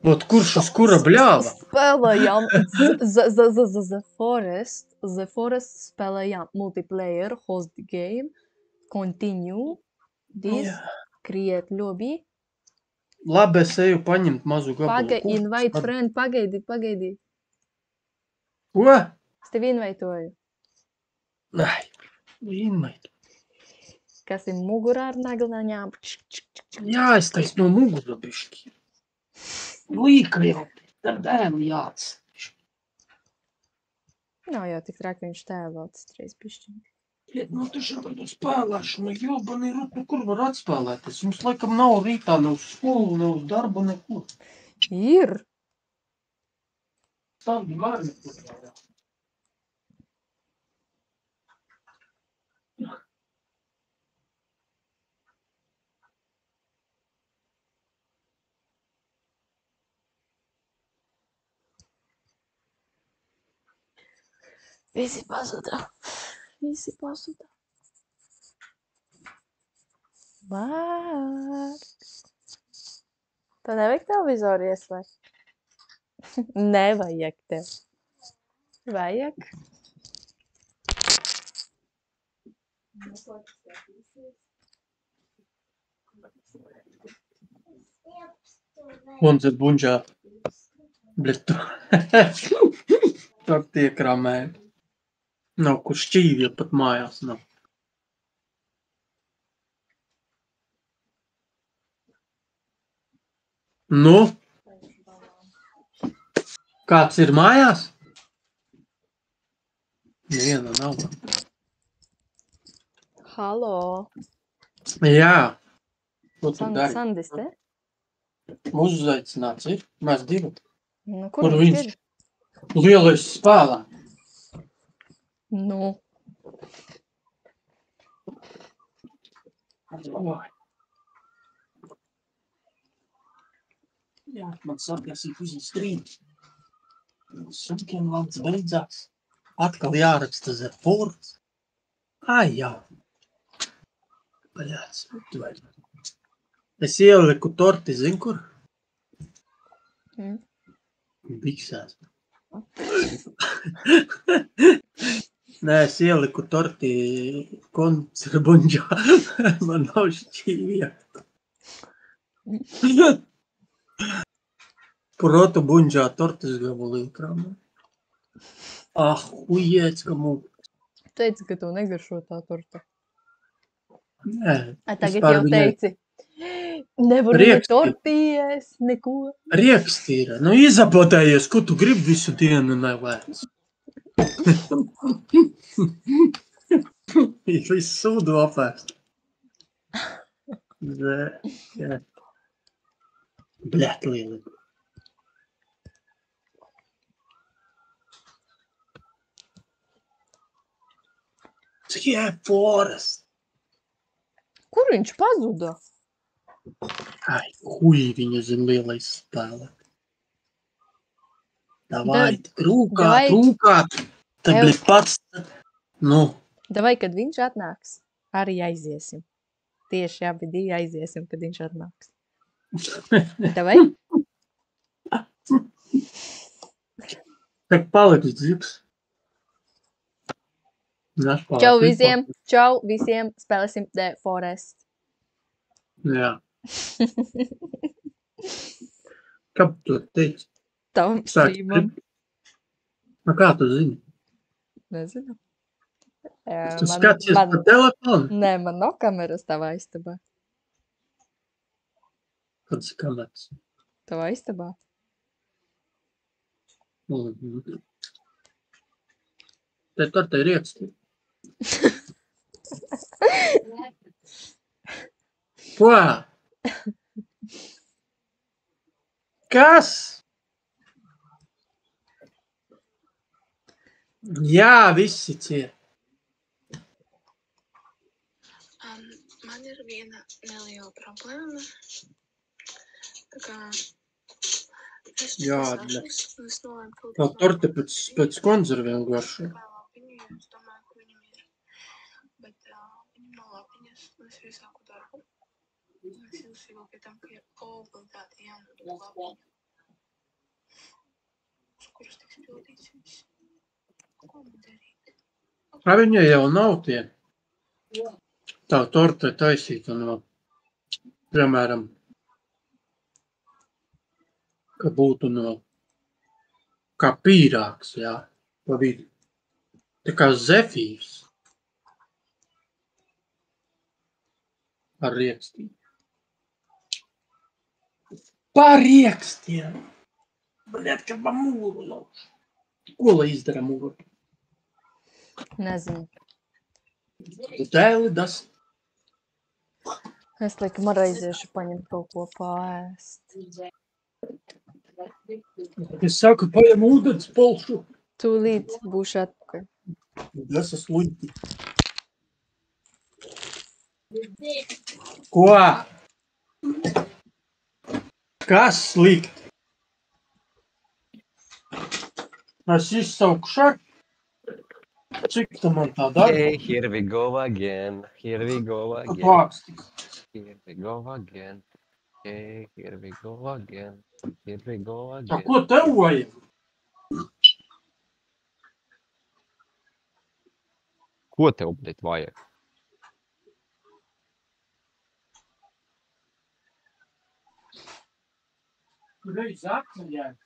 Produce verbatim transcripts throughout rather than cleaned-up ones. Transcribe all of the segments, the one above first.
Ot kurš uz kura bļāva? Spēlējām The, the, the, the, the Forest. The Forest spēlējām multiplayer, host the game, continue, this, Jā. create lobby, Labi, es eju paņemt mazu gabalu. paga, Kurš invite tad- friend, pagaidi, pagaidi. Ko? Es tevi invitoju. Ai, invite. Kas ir mugurā ar naglaņām? Jā, es taisu no mugura bišķi. Līka jau, tad dēlu jāc. Nav jau tik traki, viņš tēlots reiz pišķiņ. Liet, nu tu šādu spēlēšanu, jobani, nu kur var atspēlēties? Jums laikam nav rītā, ne uz skolu, ne uz darbu, neko. Ir. Tādi var nekur. Visi pazuda. Visi pazuda. Vārds. Tev nevajag televizoru ieslēgt? Nevajag tev. Vajag. Un te bunžā. Bļet, tu. Tur tiek ramē. Nav kur šķīvja pat mājās nav. Nu? Kāds ir mājās? Neviena nav. Halo. Jā. Ko tu San, dari? Sandis te? Uzzaicināts ir. Mēs divi. Nu, kur, Kur viņš viņš? ir? Lielais spēlē. Nu. Oi. Jā, man saprasīt uz strīd. Sunkiem valds beidzās. Atkal jāraksta Zepurs. Ai, jā. Paļāc, tu vajag. Es ieliku torti, zin kur? Mm. Biksās. Nē, es ieliku torti koncerbuņģā. Man nav šķīvja. Proto buņģā tortis gabalī krāmē. Ah, hujēc, ka mū. Teici, ka tu negaršo tā torta. Nē. A, tagad vispār jau viņai teici. Nevar ne Rieksti. tortījies, neko. Riekstīra. Nu, izapotējies, ko tu gribi visu dienu nelēc. Ir viss sūdu apēst. Zē, jā. Bļet lieli. Yeah, Forest. Kur viņš pazuda? Ai, huj, viņa zem lielais spēlē. Davai, Da- rūkāt, davai. rūkāt. Te Ev. bļet pats. Nu, Davai, kad viņš atnāks, arī aiziesim. Tieši abi divi aiziesim, kad viņš atnāks. Davai? tak paliks dzips. Našpārāk. Čau visiem, čau visiem, spēlēsim The Forest. Jā. Kā tu teici? Tavam Sāk streamam. strip. Nu, kā tu zini? Nezinu. Jā, Tu skaties pa telefonu? Nē, man nav kameras tavā istabā. Kāds kameras? Tavā istabā. Mhm. Te tur te ir ieksti. Ko? Kas? Jā, visi ciet. Um, man ir viena neliela problēma. Tā kā es Jā, nesāšos, un es nolēmu filtrēt Tā torte pēc, pēc konzerviem garšo. kā lapiņu, jo es domāju, ka viņam ir. Bet uh, viņam nav lapiņas, un es iesāku darbu. Un es izlasīju vēl pie tam, ka ir obligāti jānodod lapiņu. pildīsies. Ko man darīt? A viņa jau nav tie. Tā torte taisīta no, piemēram, ka būtu no, kā pīrāgs, jā, pa vidu. Tā kā zefīrs. Ar riekstiem. Par riekstiem! Bļet, kad man mūru lauž. Ko lai izdara mūru? Nezinu. Dēli das. Es laikam arī aiziešu paņemt kaut ko paēst. Es saku, paņem ūdens polšu. Tūlīt būšu atpakaļ. Das es luņķi. Ko? Kas slikt? Es izsaukšu ar. Cik tu man tā dara? Hey, here we go again. Here we go again. Vākstis. Here we go again. Hey, here we go again. Here we go Tā again. ko tev vajag? Ko tev, bļet, vajag? Reiz atceļēt.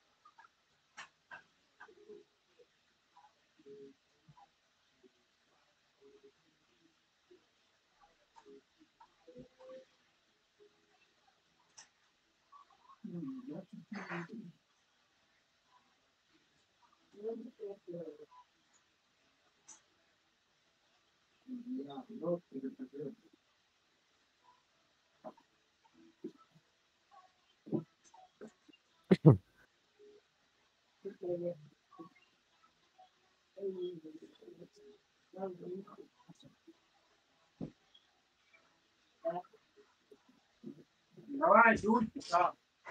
Давай, Юль, да.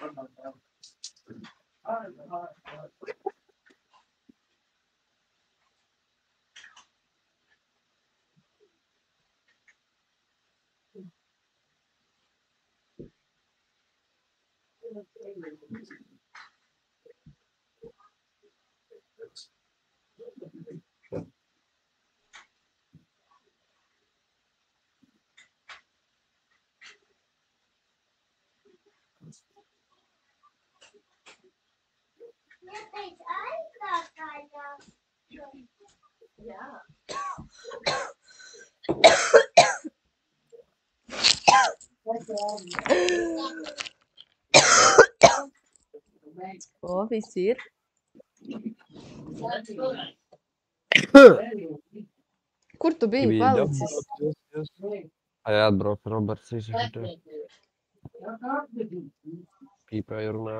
O, viss ir. Kur tu biji palicis? Ai, atbrauc Roberts visi šitie. Pīpēja runā.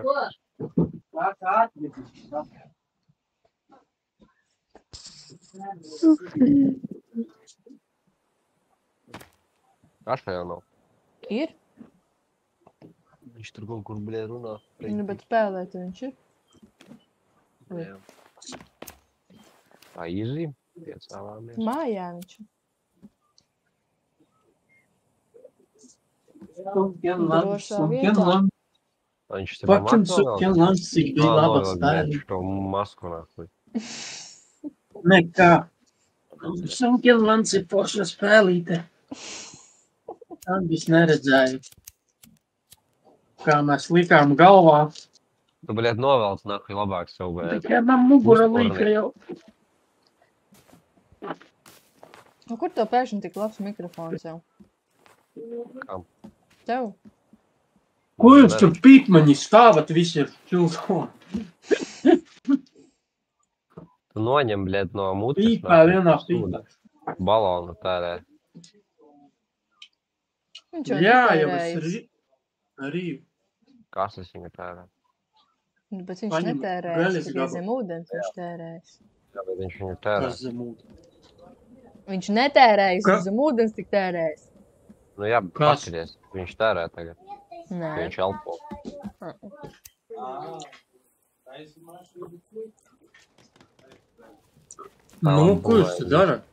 Kašā jau nav. Ir? Viņš tur kaut kur, bļē, runā. Nu, bet spēlēt viņš ir. Jā. Tā izzīm, piecāvāmies. Mājā viņš ir. Sunken land, Drošā sunken vietā. land. Viņš te Fucking pamāco sunken land, cik bija labas spēli. Šo masku nākuj. Nekā. Sunken land ir forša spēlīte. Tad es neredzēju. Kā mēs likām galvā. Tu, bļēt, novelc nākuj labāk savu, bļēt. Tikai man mugura līka jau. Nu, kur tev pēkšņi tik labs mikrofons jau? Kam? Tev? Ko jūs tur pīkmaņi stāvat visi ar čilto? Tu noņem, bļēt, no mutes. Pīpā vienā pīpā. Balonu tērē. Viņš jau Jā, jau es netērējis. rī- rīvu. Kas es viņu tērē? Nu, bet viņš Paņem netērējis, gaļas tikai gabalu. zem ūdens viņš tērējis. Jā, bet viņš viņu tērē. Kas zem ūdens? Viņš netērējis, Ka- viņš zem ūdens tik tērējis. Nu jā, bet Kas? paskaties, viņš tērē tagad. Nē. Viņš elpo. Nu, ko jūs te darat?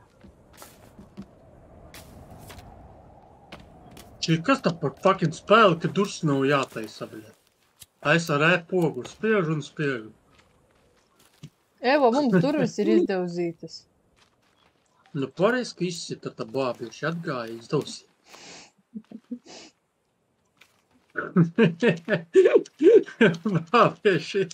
Šī kas tā par fucking spēli, ka durs nav jātaisa, bļē. Es ar ēpogu spiežu un spiežu. Evo, mums durvis ir izdevzītas. Nu, pareiz, ka izsita tā bābieši atgāja izdevs. Bābieši.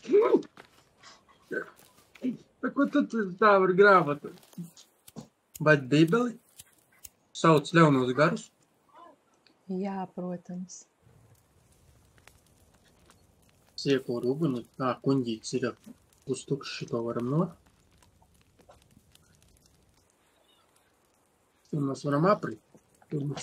Ko tad tā var grāmat? Vai bībeli? Sauc ļaunos garus? Jā, protams. Sieko rubuni. Ā, kuņģīts ir pustukšs, šito varam not. Un mēs varam aprit. Tur mums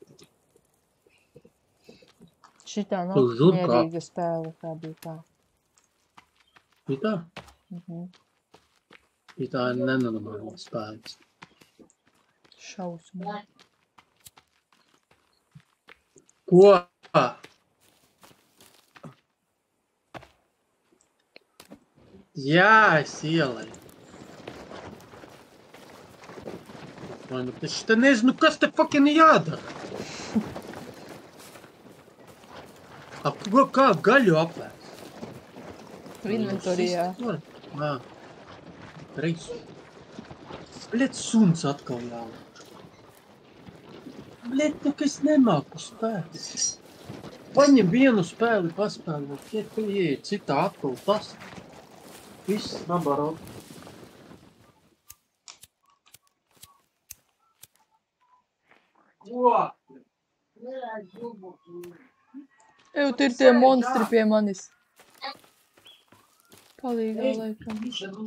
Šitā nav Tur žurkā. mierīga spēle, tā bija tā. pitā. Mhm. Pitā ir nenormāli spēks. Šausmu. Ko? Jā, es ielēju. Vai nu taču te nezinu, kas te fucking jādara. Ap ko kā gaļu apvērt? Inventorijā. Ā, reisu. Bļet, suns atkal jālauž. Bļet, nu, ka es nemāku spēt. Paņem vienu spēli, paspēli, kiet tu ieeja, citā atkal tas. Viss nabaro. Ev, tur ir tie monstri pie manis. Palīgā laikam.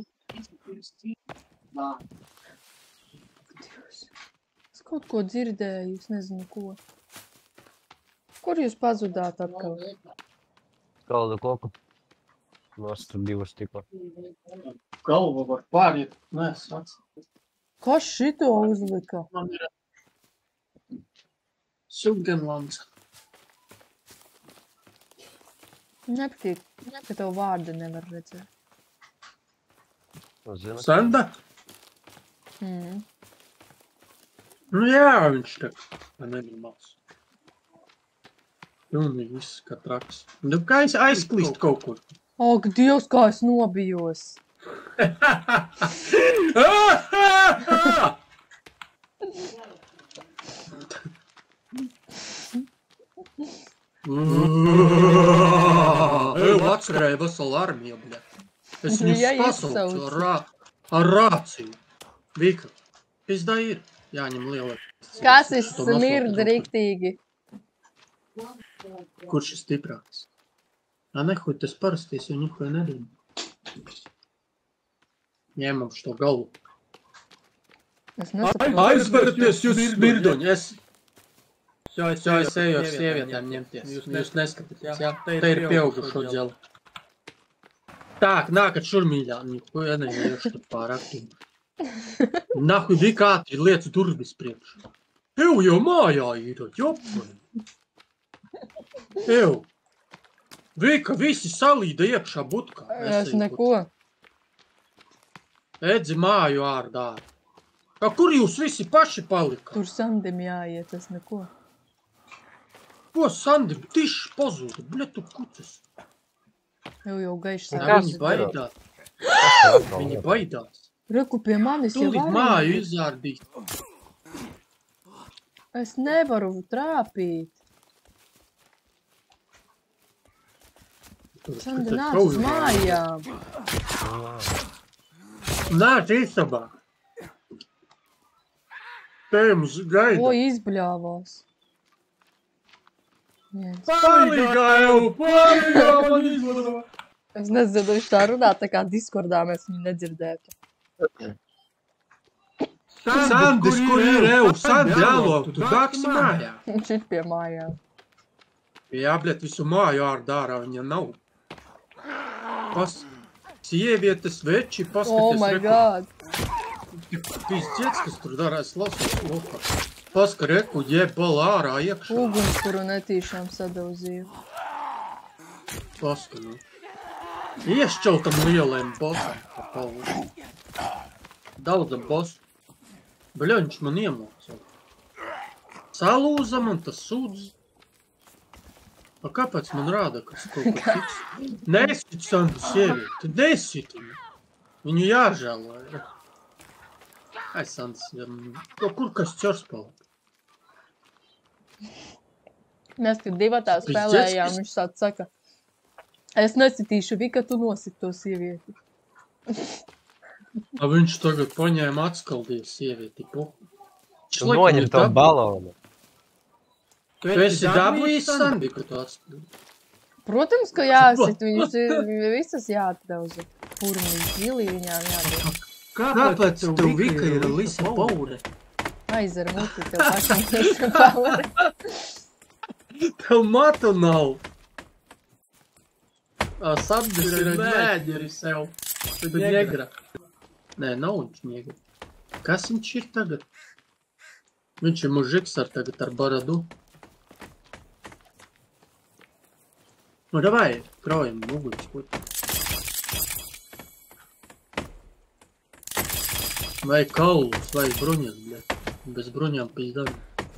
Dievs. Es kaut ko dzirdēju, es nezinu ko. Kur jūs pazudāt atkal? Kaldu koku. Nostru divus tikko. Galva var pāriet. Nē, sats. Kas šito uzlika? Man ir Sugenlands. Nepatīk, ka tev vārdu nevar redzēt. Nu, zinu, Sanda? Mm. Nu jā, viņš te. Man nenormāls. Pilnīgi viss kā traks. Nu kā es aizklīst kaut kur. Ak, Dievs, kā es nobijos. Eju atskrēja veselu armiju, bļa. Es viņus Ja pasaucu iesauci. ar, rā, ar rāciju. Vika, pizdā ir. Jāņem liela. Kas ir smird riktīgi? Kurš ir stiprāks? Ā, nehuj, tas parasties, jo nikuj nedien. Ņemam šo galvu. Es nesaprotu. Aizveraties, jūs smirdoņi! Es... Jā, es eju ar sievietēm ņemties. Jūs neskatāties, jā? Te ir pieaugušo dzeli. Tak, nākat šur, mīļā. Niko, ja neiešu tad pārāk tu. Nahuj, Vika ātri liec durvis priekš. Ev, jau mājā ir, jopa. Ev. Vika, visi salīda iekšā butkā. Es neko. Edzi māju ārdā. A kur jūs visi paši palika? Tur Sandim jāiet, es neko. Ko Sandim? Tišs pazūda, bļa tu kucas. Jau jau gaišs Nā, sākas. viņi baidās. Viņi Viņi baidās. Reku pie manis jau Tūlīt arī. māju izārdīt. Es nevaru trāpīt. Sandi nāc uz mājām. Nāc istabā. Te jums gaida. O, izbļāvās. Viens. Palīgā jau, palīgā man izvada. Es nezinu, viņš tā runā, tā kā Discordā mēs viņu nedzirdētu. Sandis, kur ir ev? Sandi, alo, tu dāksi mājā. Viņš ir pie mājām. Jā, bļet, visu māju ārdārā viņa nav. Pas... Sievietes, veči, paskaties. Oh my reku. god. Pizdziets, kas tur darās lasas lokā. Paska, reku, jebal ārā iekšā. Ugunskuru netīšām sadauzīju. Paska, nu. Iešķautam lieliem bosam. pa palvu. Daudzam bosu. Bļa, viņš man iemocā. Salūza man tas sūdz. A kāpēc man rāda, kas kaut kas cits? Nesit Sandu sievieti, nesit viņu. Viņu jāžēlo. Ai, Sandis, no kur kasters palika? Mēs, kad divatā spēlējām, viņš tāds saka, es nesitīšu, Vika, tu nosit to sievieti. A viņš tagad paņēma atskaldīja sievieti. Tu noņem to balonu. Tu esi dabūjis, Sandi, ka tu atskaldīji? Protams, ka jāsit, viņus ir visas jāatdauza. Purmī, zilī viņām jādod. Kāpēc tev Vika ir Lisa Paure? Aizer muti, tev pašam Lisa Paure. Tev matu nav. Sandis ir ņēģeri sev. Tad ņegra. Nē, nav viņš ņegra. Kas viņš ir tagad? Viņš ir mužiks ar tagad ar baradu. Nu, davai, kraujam uguļus, ko tu? Vai kaulus, vai bruņas, bļet. Bez bruņām pīzdami.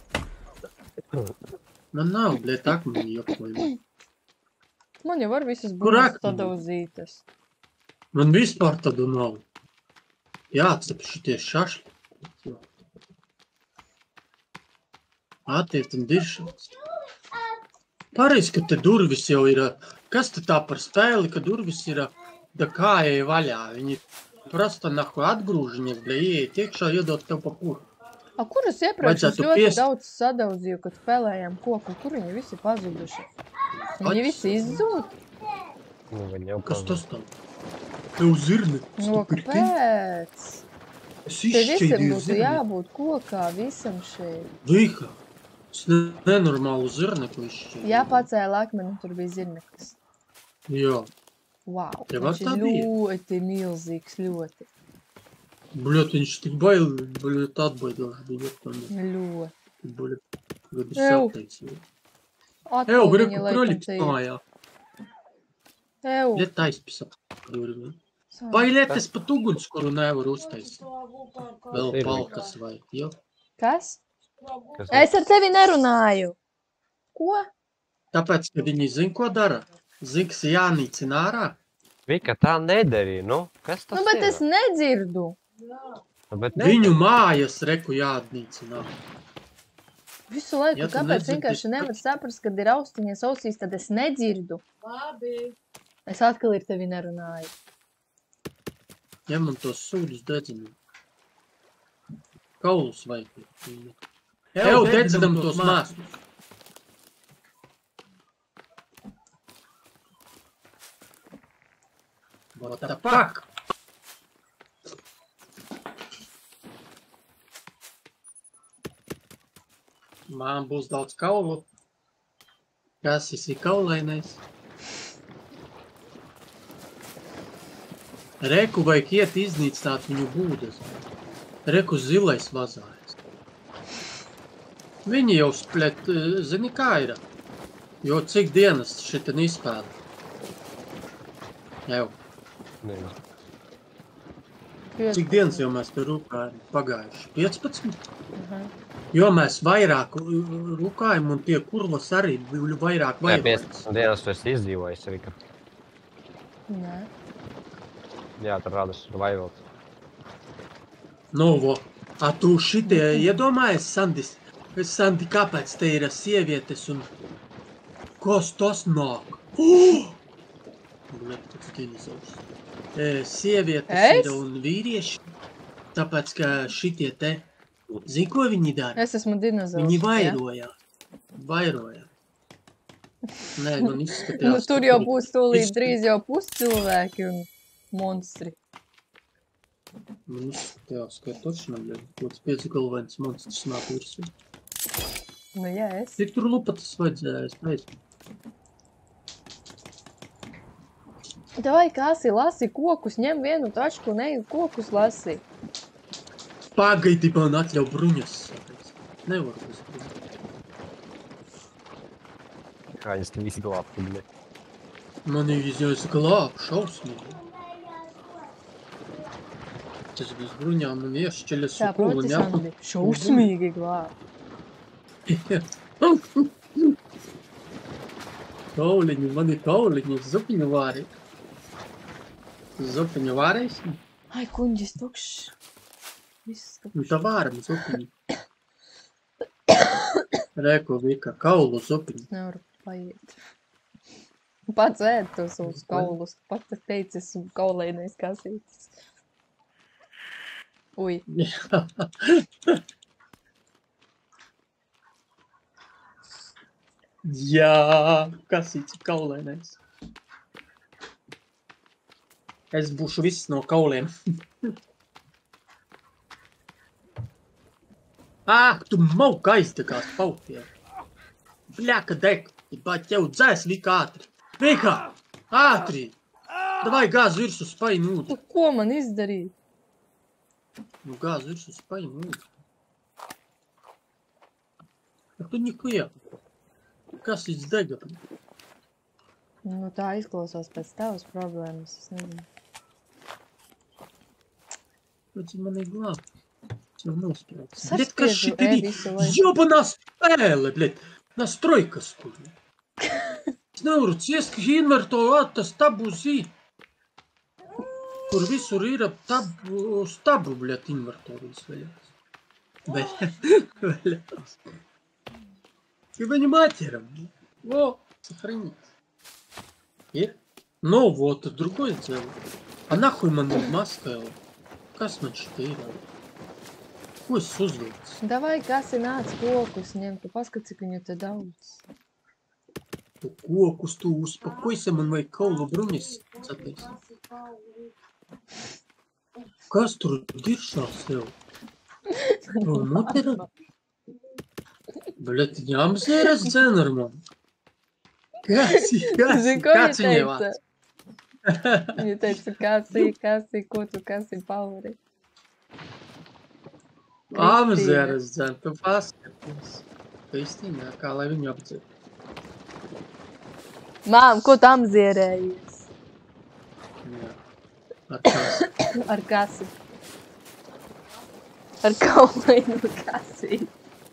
Man nav, bļet, akmeņi jokojumi. Man jau var visas bruņas tadauzītas. Man vispār tādu nav. Jāatcep šitie šašļi. Attiet un diršams. Pareiz, ka te durvis jau ir, kas te tā par spēli, ka durvis ir da kājai vaļā. Viņi prasta nahu atgrūžiņas, bļa, ieiet iekšā, iedot tev pa kuru. A kurus iepriekš es ļoti daudz sadauzīju, kad spēlējām koku, kur viņi visi pazuduši? Viņi visi izzūd? Nu, viņi jau kas tas tam? Tev zirni. No, kāpēc? Te visam būtu jābūt kokā, visam šeit. Vika. Es nenormālu zirneku izšķēju. Jā, pacēla akmeni, tur bija zirneklis. Jā. Wow, Tev viņš ir ļoti milzīgs, ļoti. Bļot, viņš tik bail, bļot, atbaidoši bija. Ļoti. Bļot, gadu sapteic. Atkal Ew, viņi greku laikam kroļiks te ir. mājā. Ew. Liet aizpisa. Vai liet es pat uguns, kuru nevaru uztaisīt. Vēl palkas vai, jo? Kas? Es ar tevi nerunāju. Ko? Tāpēc, ka viņi zin, ko dara. Zin, kas jānīcina ārā. Vika, tā nedarīja, nu? Kas tas ir? Nu, bet es nedzirdu. Nu, bet Viņu mājas reku jāatnīcina. Visu laiku, Ja tu kāpēc nedzirdi, vienkārši tad- nevar saprast, kad ir austiņas ausīs, tad es nedzirdu. Labi. Es atkal ar tevi nerunāju. Ņem man tos sūdus dedzināt. Kaulus vajag. Ew, dedzinam tos māstus. What the fuck? Man būs daudz kaulu. Kas esi kaulainais? Reku vajag iet iznīcināt viņu būdas. Reku zilais vazājas. Viņi jau spļet, zini kā ir? Jo cik dienas šitien izspēlē? Jau. Nezinu. Cik dienas jau mēs te rūkājam pagājuši? piecpadsmit? Aha. Jo mēs vairāk rūkājam un tie kurvas arī vairāk Jā, vairāk. piecpadsmit dienas tu esi izdzīvojis, Vika. Nē. Jā, tur radas vairots. Nu, vo. A tu šitie iedomājies, Sandis? Sandi, kāpēc te ir sievietes un... Kas tas nāk? Oh! Bļet, tāds dinozavrs. E, sievietes Es? ir un vīrieši, tāpēc, ka šitie te... Zini, ko viņi dara? Es esmu dinozavrs. Viņi jā? vairojās. Vairojās. Nē, man izskatījās... Nu, tur jau ka būs tūlīt Izskat- drīz jau puscilvēki un monstri. Man izskatījās, ka točno, bļet, kāds piecgalvains monstrs nāk virsū. Nu, jā, es. Cik tur lupatas vajadzēja, es nezinu. Davai, kāsi, lasi kokus, ņem vienu tačku un eju kokus lasi. Pagaidi, man atļauj bruņas. Nevaru bez bruņas. Kā viņas te visi glābti, bļi. Man ir izjaujas glāb, šausmīgi. Tas bez bruņām man iešķeļas Tā, proti, Sandi, šausmīgi glāb. Kauliņi, man ir kauliņi, zupiņu vāri. Zupiņu vārēsim? Ai, kuņģis tukšs. Viss Nu tukšs. tā vārma zupiņa. Rēko Vika, kaulu zupiņa. Nevaru paiet. Pats ēd to savus kaulus. Pats teicis kaulēnais kasītis. Ui. Jā, kasīts ir kaulēnais. Es būšu viss no kauliem. Āk, tu mauka aizdegās pautiem. Bļaka deg, bet jau dzēs Vika ātri. Vika, ātri! Davai gāz virsū spaini ūdeni. Tu ko man izdarīt? Nu gāz virsū spaini ūdeni. A tu nikuja. Kas īsts dega? Nu tā izklausās pēc tavas problēmas, es nezinu. Pēc mani glāb. Jau nospēlēts. Saspiežu Bļet, kas šī E ir? visu laiku. Jobanā spēle, bļet. Настройка скуда. Es nevaru ciest, ka invertoru tas tabu zī. Kur visur ir ap tabu, uz tabu, bļet, invertoru izveļās. Veļās. Ka viņa матером. Во, сохранить. Ir? Ну, вот, другое дело. А нахуй man ir maskēla? Kas man šitā ir? Ko es uzvilcu? Davai, kas ir nāc kokus ņem, tu paskat, cik viņu te daudz. Tu kokus, tu uspakojsi, man vajag kaulu brunis sapēs. Kas tur diršās tev? Tu mutera? Bļet, jāmzēras dzen ar man. Kas, kas, Zini, ko kāds viņa viņai teica? vārds? Viņa teica, kas ir, kas ir, ko tu, kas ir pauri. Amzēras dzen, tu paskaties. Kristīnā, kā lai viņu apdzer. Mām, ko tu amzierējies? Jā. Ar kas? Ar kasi. Ar kaulainu kasi.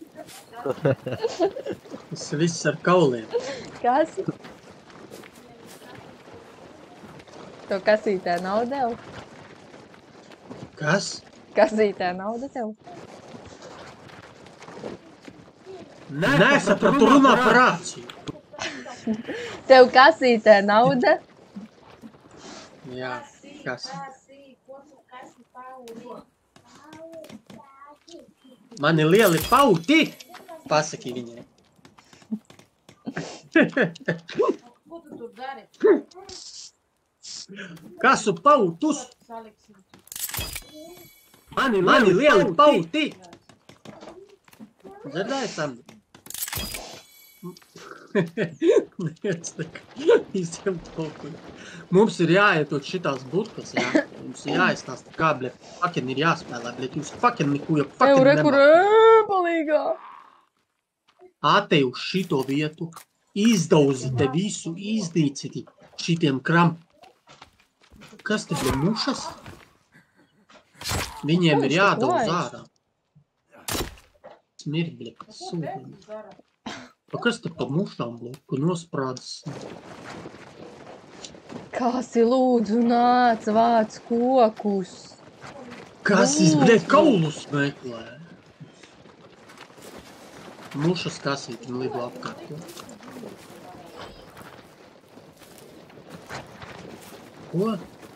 Tas viss ar kauliem. Kasi? To kasītē nav dev? Kas? Kasītē nauda tev? Nesapratu runā par rāciju. Tev kasītē nauda? Jā, kas? Mani lieli pauti, pasaki viņai. Kasu pautus? Mani, mani lieli pauti. Dzirdēji, Sandra? Liec tā īstiem tolkuļi. Mums ir jāiet uz šitās budkas, jā. Mums ir jāizstāsta, kā, bļet, fucking ir jāspēlē, bļet, jūs fucking nikuja fucking Ev, re, kur, ē, palīgā. Ātei uz šito vietu, izdauzi te visu, izdīciti šitiem kram. Kas te bļet mušas? Viņiem ir jādauz ārā. Smird, bļet, sūdien. Pa kas te pa mušām, bļet, kur nosprādas? Kasi lūdzu nāc, vāc kokus. Kas es, bļet, kaulus meklē? Mušas kasīt un lido apkārt. Ko?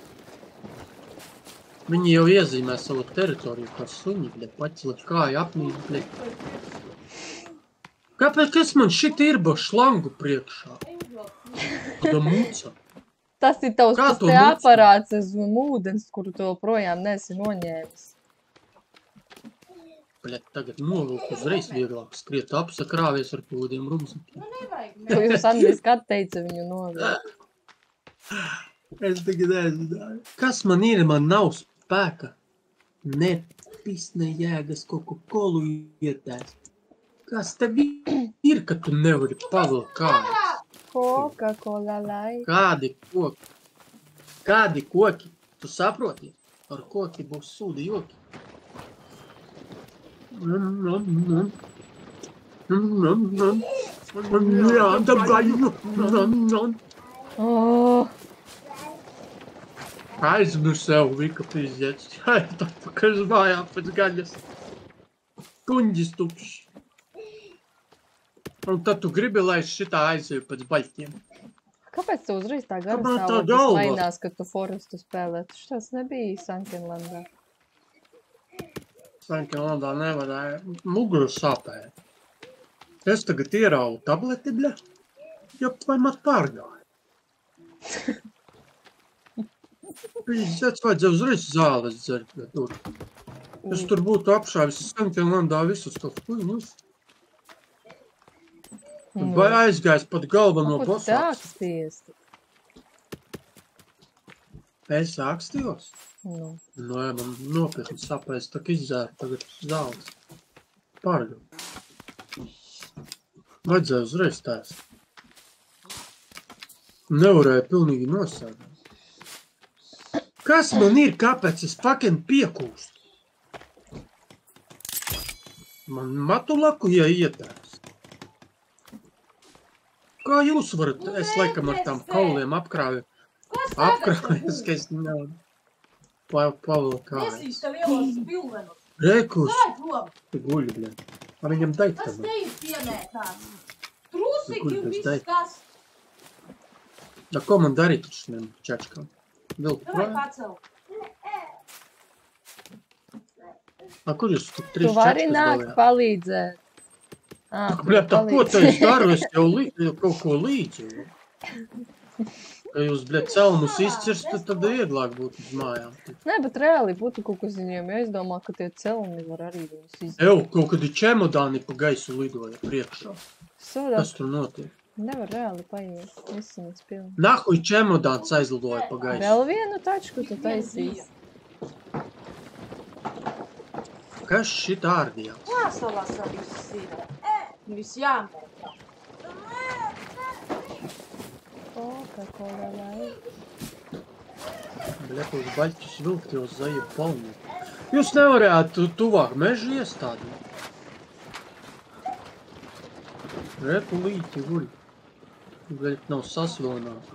Viņi jau iezīmē savu teritoriju kā suņi, bļet, paķilat kāju apnīt, bļet. Kāpēc, kas man šit ir ba šlangu priekšā? Kāda muca? Tas ir tavs Kā tas to te mucu? aparāts un ūdens, kuru tu projām nesi noņēmis. Bļet, tagad novilku uzreiz vieglāk skriet ap, sakrāvies ar pūdiem rumsakiem. Tu jūs angliski atteica viņu novērt. Es tagad aizvedāju. Kas man ir? Man nav spēka. Ne pis, ne jēgas kaut ko kolu ietēs. Kas tev ir, ka tu nevari pavilkt kājas? Coca-Cola lai. Kādi koki? Kādi koki? Tu saproti? Ar koki būs sūdi joki. Nom, nom, nom. Nom, nom, nom. Jā, davai, nom, nom. Oh, Aizmir sev, Vika pīzdēts. Ai, tā pakaļ uz mājām pēc gaļas. Kuņģis tukšs. Un tad tu gribi, lai es šitā aizēju pēc baļķiem. Kāpēc tu uzreiz tā Kāpēc gara tā stāvoklis galva? mainās, kad tu Forestu spēlē? Taču tas nebija Sankenlandā. Sankenlandā nevarēja. Muguru sāpēja. Es tagad ieraugu tableti, bļa. Jop, vai mat pārgāja. Pīzdēts vajadzēja uzreiz zāles dzert, bļa, tur. Es tur būtu apšāvis Sankenlandā visus tos kuņus. Vai aizgājis pat galveno Ko tu te bosāks? aksties? Es ākstījos? Nu, Nu, jā, man nopietni sapēs, tak izzēru tagad zāles. Pārgāju. Vajadzēja uzreiz tās. Nevarēja pilnīgi nosādāt. Kas man ir, kāpēc es fucking piekūstu? Man matu laku, ja ietēs. Kā jūs varat? Es laikam ar tām kauliem apkrāju. Apkrājas, ka es nevaru. Pa, Pavla kājas. Nesīs tev ielos pilvenu. Rekus. Vai prom? Tu guļi, bļa. A viņam dait Tas tam. te ir piemētāts. Trusīgi Kur un tas viss dai? tas. Da ko man darīt ar šiem čačkām? Vilku Davai projām? pacel. A kur jūs tur tu trīs vari čačkas nākt dalījāt? palīdzēt. Ā, Tak, tu bļa, tā ko palīdzi. te es daru? Es jau li, jau kaut ko līdzi. Ja jūs, bļa, celmus izcirstu, tad vieglāk būtu uz mājām. Nē, bet reāli būtu kaut kas viņiem jāizdomā, ka tie celmi var arī viņus izdarīt. Ew, kaut kādi čemodāni pa gaisu lidoja priekšā. Sodā Kas tur notiek? nevar reāli paiet. Viss viņas pilni. Nahuj čemodāns aizlidoja pa gaisu. Vēl vienu tačku tu taisīs. Kas šit ārdījās? Jāsalasa viss ir. Viss jāmēr. Coca-Cola vai. Bļa, tos baļķus vilkt jau zaļu palmu. Jūs nevarētu tuvāk mežu iestādīt. Repu līķi guļ. Bļa, nav sasvilināts.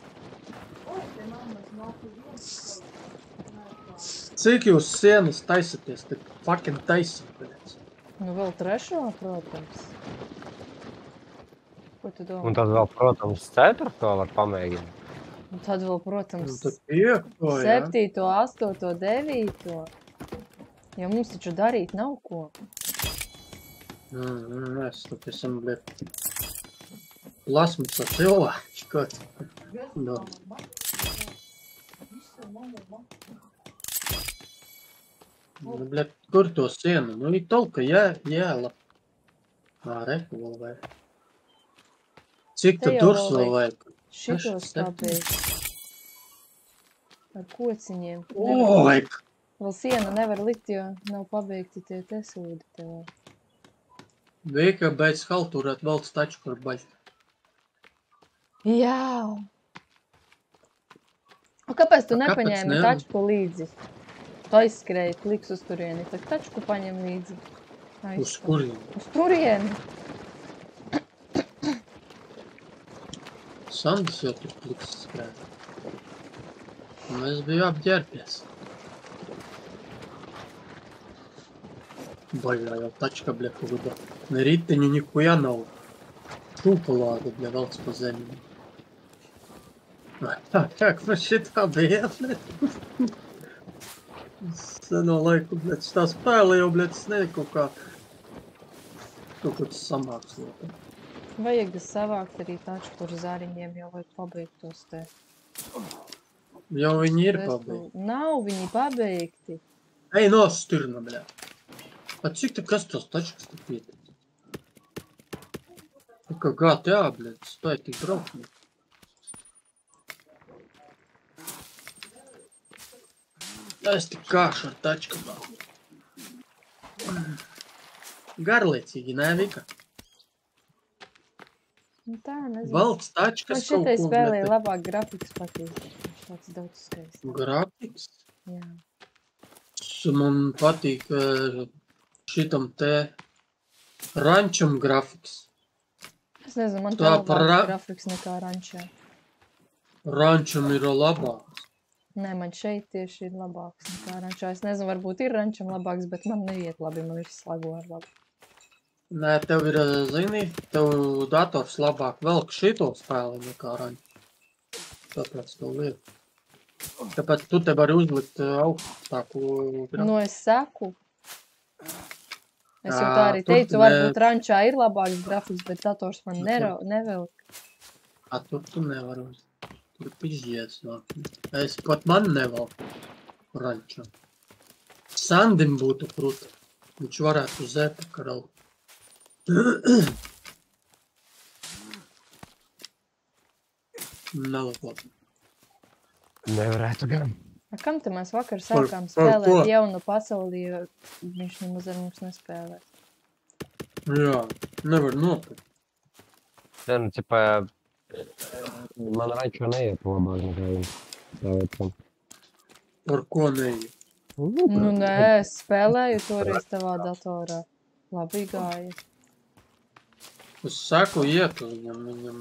Cik jūs sienas taisaties, tad fucking taisat, bļa. Nu vēl trešo, protams. Ko tu domā? Un tad vēl, protams, ceturto var pamēģināt. Un tad vēl, Un protams, tad piekto, jā. septīto, astoto, devīto. Jo mums taču darīt nav ko. Mm, mēs tad esam, bļa, plasmasa cilvēki, ko tu. No. Nu, bļa, kur to sienu? Nu, ir tolka jā, jāla. Ā, reku vēl vajag. Cik Te tad jau durs vēl vēl vajag? Šitos Seši, pabeigt. Ar kociņiem. Oi! Vēl siena nevar likt, jo nav pabeigti tie tesūdi tev. Vīka beidz halturēt valsts tačku ar baļķi. Jā! Un kāpēc tu A, kāpēc nepaņēmi ne? tačku līdzi? Tu aizskrēji, pliks uz turieni, tad tačku paņem līdzi. Uz Aizskrēji. kuriem? Uz turieni! Sandis jau tur pliks skrēja. Un es biju apģērpies. Baļā jau tačka, bļa, kuda. Ne riteņu nikuja nav. Šūpolāda, bļa, valsts pa zemi. Tā, kā man šitā bija, bļa. Seno laiku, bļa, tā spēle jau, bļa, tas ne kaut kā. Kaut kāds samāks lieta. Vajag savākt arī tačku ar zariņiem, jau vajag pabeigt tos te. Jau viņi ir Vestu- pabeigti. Nav viņi pabeigti. Ej, no stirna, bļa. A cik te kas tos tačkas te pietiek? Nu, kā G T A, bļa, stāja tik braukni. Es tik kāšu ar tačku nav. Garliecīgi, nē, Vika? Nu tā, nezinu. Valsts Man tačkas kaut šitai ko, spēlē bļa, labāk grafiks patīk. Viņš tāds daudz skaists. te grafiks. Jā. Man patīk eh, šitam te rančam grafiks. Es nezinu, man tā Tā labāk par ra- grafiks nekā rančā. Rančam ir labāks. Nē, man šeit tieši ir labāks nekā rančā. Es nezinu, varbūt ir rančam labāks, bet man neiet labi, man ir slago ar labi. Nē, tev ir, zini, tev dators labāk velk šito spēli nekā ranča. Tāpēc tev liek. Tāpēc tu te vari uzlikt augstāku grafiku. Nu, es saku. Es jau Jā, tā arī tur teicu, ne- varbūt rančā ir labāks grafiks, bet dators man nero, nevelk. A, tur tu nevar uz. Tur pižģies nāk. Es pat man nevalku rančam. Sandim būtu kruta. Viņš varētu zēta karaut. Nelabot. Nevarētu gan. A, kam te mēs vakar Par- sākām par spēlēt ko? jaunu pasaulī, jo viņš nemaz ar mums nespēlē? Jā, nevar nopirkt. Nē, nu, ķipā, man rančo neiet labāk nekā jums. Tā vecam. Par ko neiet. Nu, nē, es spēlēju toreiz tavā datorā. Labi gāja. Es saku, iet uz viņam, viņam.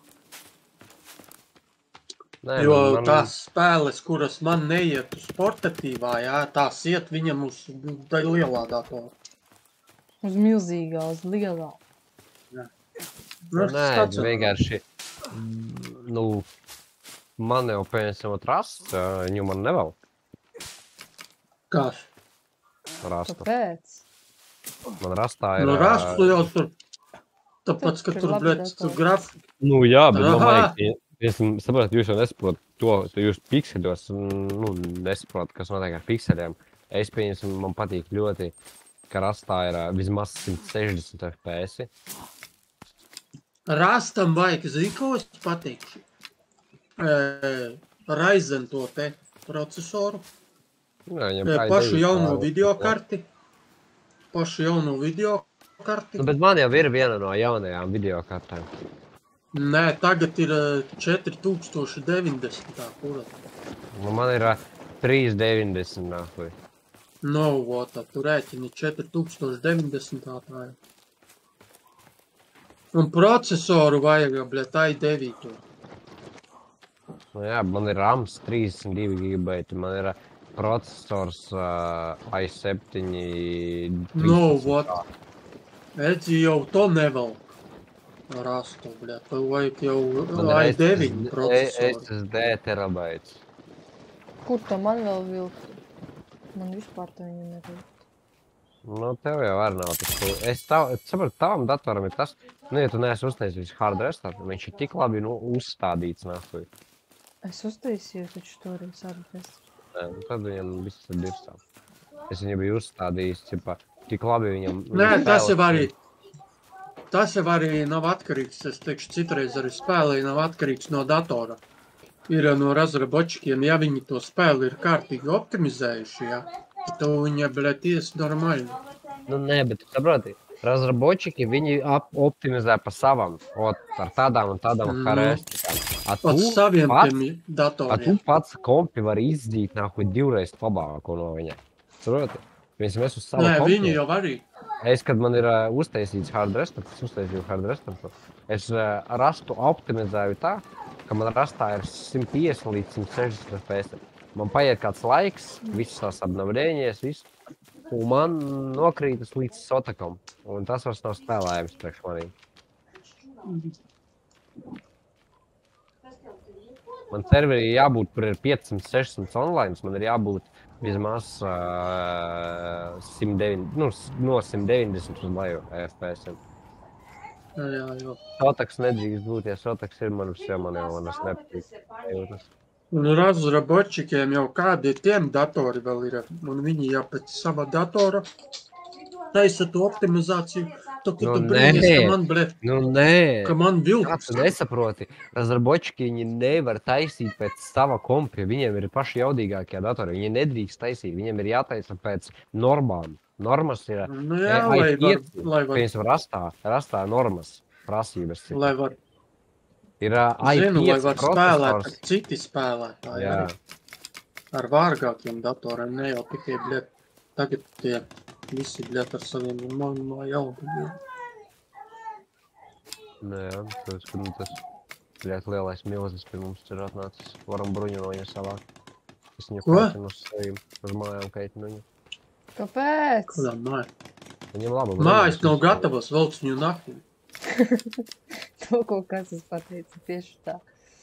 Nē, Jo man- tās spēles, kuras man neiet uz portatīvā, jā, tās iet viņam uz da- lielā datorā. Uz milzīgā, uz lielā. Nu, Nē, tāds ir. vienkārši, mm, nu, man jau piemēram rasts, viņu man nevēl Kā? rastu. Kāpēc? Man rastā ir... Nu, ā, rastu jau tur. Tāpēc, ka Tur tur, labi bļet, dators. tur grafika. Nu, jā, bet man Aha. vajag, es saprotu, jūs jau nesaprotat to, tu jūs pikseļos, nu, nesaprotat, kas notiek ar pikseļiem. Es pieņemsim, man patīk ļoti, ka rastā ir ā, vismaz simt sešdesmit F P S. Rastam vajag, zini, ko es pateikšu? E, Ryzen to te procesoru. Jā, viņam E, kā pašu ideja jauno tā- videokarti. Pašu jauno videokarti. Nu, bet man jau ir viena no jaunajām videokartēm. Nē, tagad ir e, četri tūkstoši deviņdesmit. Kura? Nu, man ir ā, trīs deviņdesmit nākuj. No, vota, tu rēķini četri tūkstoši deviņdesmit. Tā ir. Un procesoru vajag, bļet, ai deviņi. Nu, jā, man ir rams trīsdesmit divi gigabaiti, man ir ā, procesors uh, i septiņi. No, vot. Edzi jau to nevelk. Rastu, bļet. Tev vajag jau ai deviņi procesoru. S S D terabaits. Kur to man vēl vilkt? Man vispār to viņu nevilkt. Nu, tev jau arī nav tas. ko- Es tav, es saprotu, tavam datoram ir tas, nu, ja tu neesi uztaisījis hard restart, viņš ir tik labi, nu, uzstādīts, nākuj. Es uztaisīju taču toreiz atrast. Nē, nu, tad viņam viss ir dirsā. Es viņu biju uzstādījis, cipa, tik labi viņam... Nē, viņam tas jau spēles- arī, tas jau arī nav atkarīgs, es teikšu, citreiz arī spēlē nav atkarīgs no datora. Ir no razrabočikiem, ja viņi to spēli ir kārtīgi optimizējuši, ja, tad viņa, bļet, ies normāli. Nu, nē, bet tu saproti, razrabočiki, viņi ap, optimizē pa savam, ot, ar tādām un tādām Nu. harestikām. A Pat tu saviem pats- tiem A tu datoriem. pats kompi vari izdzīt nākuj divreiz labāko no viņa. Saproti? Mēs mēs uz savu Nē, kompi. viņi jau arī. Es, kad man ir uh, uztaisīts hard restart, es uztaisīju hard restartu, es uh, rastu optimizēju tā, ka man rastā ir simt piecdesmit līdz simt sešdesmit F P S. Man paiet kāds laiks, viss tās apnavdēņies, viss, un man nokrītas līdz sotakam, un tas vairs nav spēlējams priekš manī. Man serverī jābūt, kur ir piecsimt sešsimt online, man ir jābūt vismaz uh, simt deviņdesmit, nu, s- no simt deviņdesmit uz leju F P S. Jā, jā, jā. Sotaks nedrīkst būt, ja sotaks ir man visiem, man jau manas nepatīk. jūtas. Un razrabočikiem jau kādi tiem datori vēl ir, un viņi jau pēc sava datora taisa to optimizāciju. Tā, ka Nu, tu brīnies, nē. ka man, bļet, Nu, nē! ka man Kā vilks. tu nesaproti? Razrabočiki viņi nevar taisīt pēc sava kompja. Viņiem ir paši jaudīgākie datori. Viņi nedrīkst taisīt. Viņiem ir jātaisa pēc normām. Normas ir... Nu jā, E, lai ai, var, pieci. lai var, Piemēram, rastā, rastā normas prasības. ir. lai var, Ir ā, ai zinu, lai pieci var spēlēt ar procesors. citi spēlētāji. Jā. arī. Ar vārgākiem datoriem, ne jau tikai, bļet, tagad tie visi, bļet, ar saviem no, no jaudiem. Nē, jā, tas, ka nu, tas bļēt lielais milzis pie mums ir atnācis. Varam bruņu no viņa savākt. Es viņu Ko? kaitinu uz sevīm, uz mājām kaitinu viņu. Kāpēc? Kādā māja? Viņam laba. Mājas nav gatavas, velc viņu naktī. To, ko kas es pateicu, tieši tā.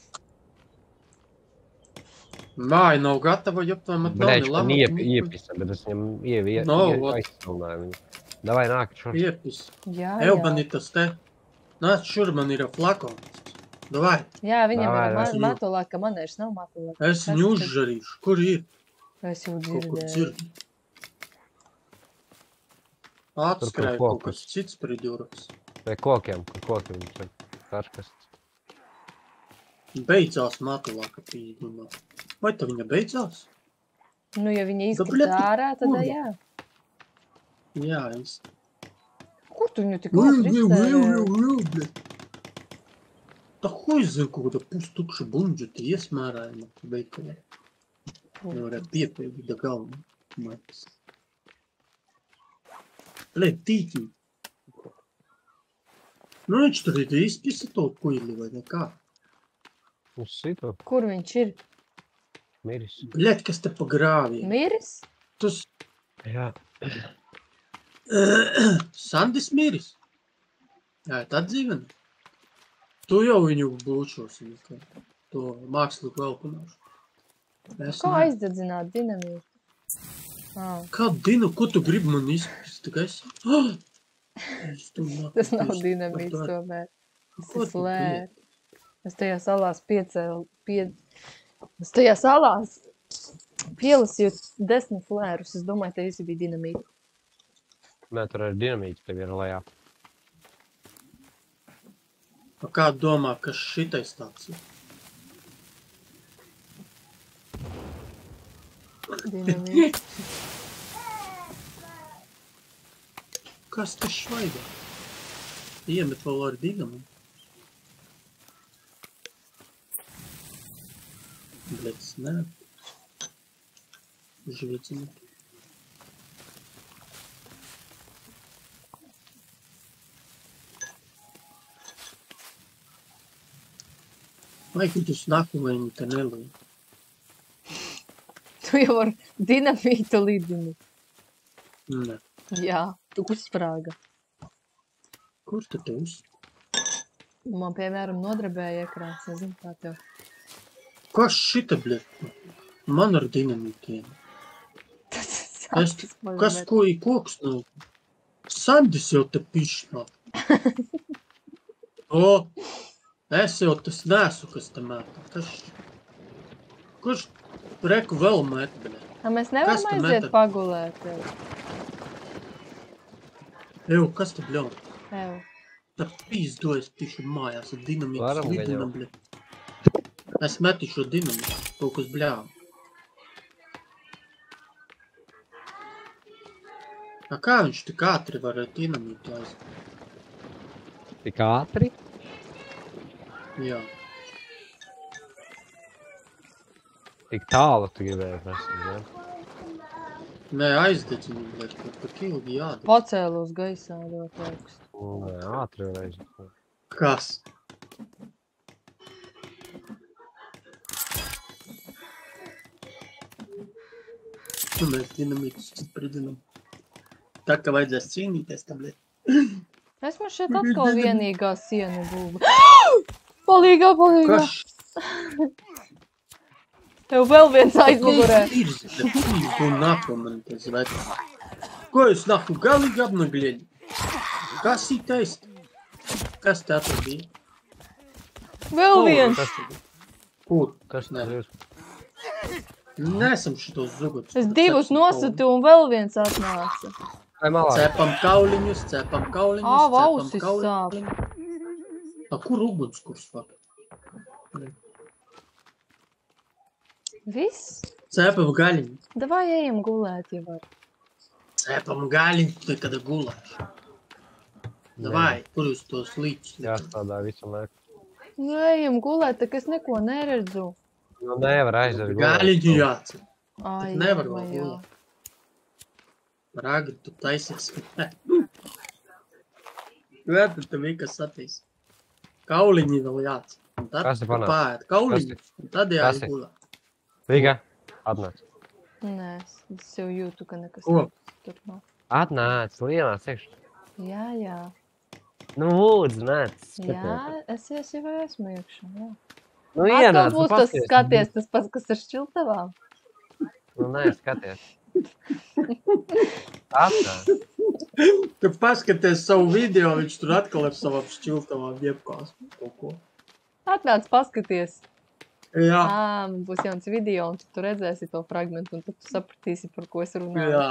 Māja nav gatava, jo tā man Bļaļ, pelni man lama. iep, iepisa, bet es viņam ievi, ie, No, ie, ot. aizsilināju viņu. Davai nāk šur. Iepis. Jā, Ev, jā. man ir tas te. Nāc, šur man ir flakons. Davai, Jā, viņam Davai, ir ma davai. matulāka, manēš nav matulāka. es viņu uzžarīšu. Kur ir? Es jau Kaut kur dzirdēju. dzirdu. Atskrēja kur kaut kas cits pridūras. Pie kokiem, kur koki viņš ir karkasts. Beidzās matulāka pīdumā. Vai tā viņa beidzās? Nu, ja viņa bļet, izkrita ārā, tad kurva? jā. Jā, es. Kur tu viņu tik Ui, ātri ui, ui, iztērēji? ui, ui, bļet. Tā huj zin, kaut kāda pustukša bunģuta iesmērājuma veikalā. Nevarētu piepildīt da galvu. Maitas. Lē, tīķī. Nu, viņš tur ir izpisa to kuili vai nekā. Uz situ Kur viņš ir? miris. Bļet, kas te pa grāviem? Miris? Tas Jā. Sandis miris. Jā, tā dzīvena. Tu jau viņu būčos, to mākslu kvelpināšu. Es Kā ne. aizdedzināt dinamītu? Ā, Kā dinu, ko tu gribi man izpist? Tikai es... Oh! Es tu nāk, tas nav es- dinamīts par to- tomēr. Tas Ko ir tu flēri. Es tajā salās piecēlu, pie... Es tajā salās pielasīju desmit flērus. Es domāju, te visi bija dinamīti. Nē, tur ir dinamīts tev ir lejā. Pa kā domā, kas šitais tāds ir? Dinamīti. Kas tas švaigā? Iemet vēl ar dinamu. Blēc, nē. Žvecina. Vai, kad tu snaku, vai viņi te nelīja? Tu jau ar dinamītu lidini. Nē. Jā, tu uzsprāga. Kur tu te uz? Man, piemēram, nodarbēja ekrāns. Nezinu, kā tev. Kas šita, bļet? Man ar dinamītiem. Tas Kas, kas ko ir koks nav? Sandis jau te pišnā. O, es jau tas nesu, kas te mēta. Kas? Kurš reku vēl met, bļet? A, mēs nevaram Kas tu aiziet metat? pagulēt tev. Eju, kas te bļaut? Ev. Tā pīzdojas pišu mājās ar dinamītu Varam slidina, gaņot. bļet. Es metu šo dinamītu, kaut kas bļāv. A kā viņš tik ātri var ar dinamītu aiziet? Tik ātri? Jā. Tik tālu tu gribēji prasīt, ne? Nē, aizdedzinu, bļet, bet pat ilgi jādara. Pacēlos gaisā ļoti augstu. Nē, ātri var aiziet. Kas? Nu, mēs dinamītus pridinam. Tā, ka vajadzēs cīnīties tam liet. Esmu šeit atkal vienīgā sienu būva. Palīgā, palīgā. Kas? Tev vēl viens aizmugurē. Ir, tu naku man te zvetā. Ko jūs naku galīgi apnagliedi? Kas ir taist? Kas te atradīja? Vēl viens. Kas te bija? Kur? Kas Nē. tas ir? Nesam šitos zugutus. Es divus nosatu un vēl viens atnāca. Ai, malā. Cepam kauliņus, cepam kauliņus, Ā, cepam ausis kauliņus. sāp. A, kur ugunskurs var? Viss? Cepam gaļiņu. Davai ejam gulēt, ja var. Cepam gaļiņu, nekad gulēšu. Davai, kur jūs tos līķus? Jāstrādā visu laiku. Nu, ejam gulēt, tak es neko neredzu. Nu, nevar aiziet gulēt. Gaļiņu jācep. Ai, Nevar vai vēl jā. gulēt. Ragri, tu taisies. Vēta, tev vikas satīs. Kauliņi vēl jācep. Un tad Kas te panāca? Pāēt kauliņus, un tad Kas te? jāiegulē. Vīga, Atnāc. Nē, es, es jau jūtu, ka nekas Ko? tur nav. Atnāc, lielā sekš. Jā, jā. Nu, lūdzu, nāc. Jā, es, es jau esmu iekšā, jā. Nu, Atkal ienāc, būs tas skaties, tas pats, kas ar šķiltavām. Nu, nē, skaties. Atnāc. Tu paskaties savu video, viņš tur atkal ar savām šķiltavām jebkās. Kaut ko. Atnāc, paskaties. Jā, Ā, man būs jauns video, un tu, tu redzēsi to fragmentu, un tad tu sapratīsi, par ko es runāju. jā.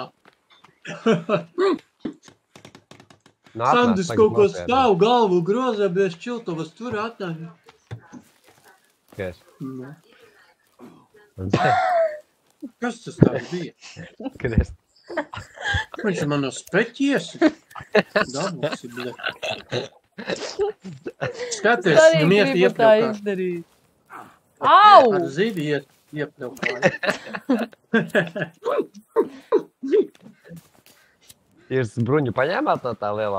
Nu, atnāc, Sandis tagad kaut ko nopietni. stāv, galvu grozā, bez šķiltavas tur atnāk. Skaties. Nu, Un te, kas tas tāds bija? skaties. Viņš man no speķies. Dabūsi, bļet. Skaties, Arī viņam iet gribu tā iepļaukā. izdarīt. Au! Ar zivi iet iepļaukā. Jūs bruņu paņēmāt no tā lielā?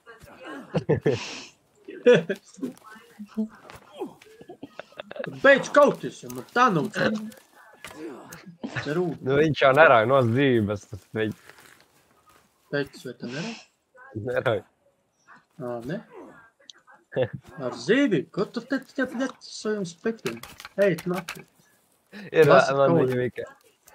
Beidz kauties, ja man tā nav cēl. Cerūt. Nu, viņš jau nerauj no dzīves. Tas viņš Beidz, vai tā nerā? nerauj. Ā, ne? Ar zivi? Ko tu te te bļet saviem speķiem? Ej, nāc. Ir Lasat man kaut viņa vika.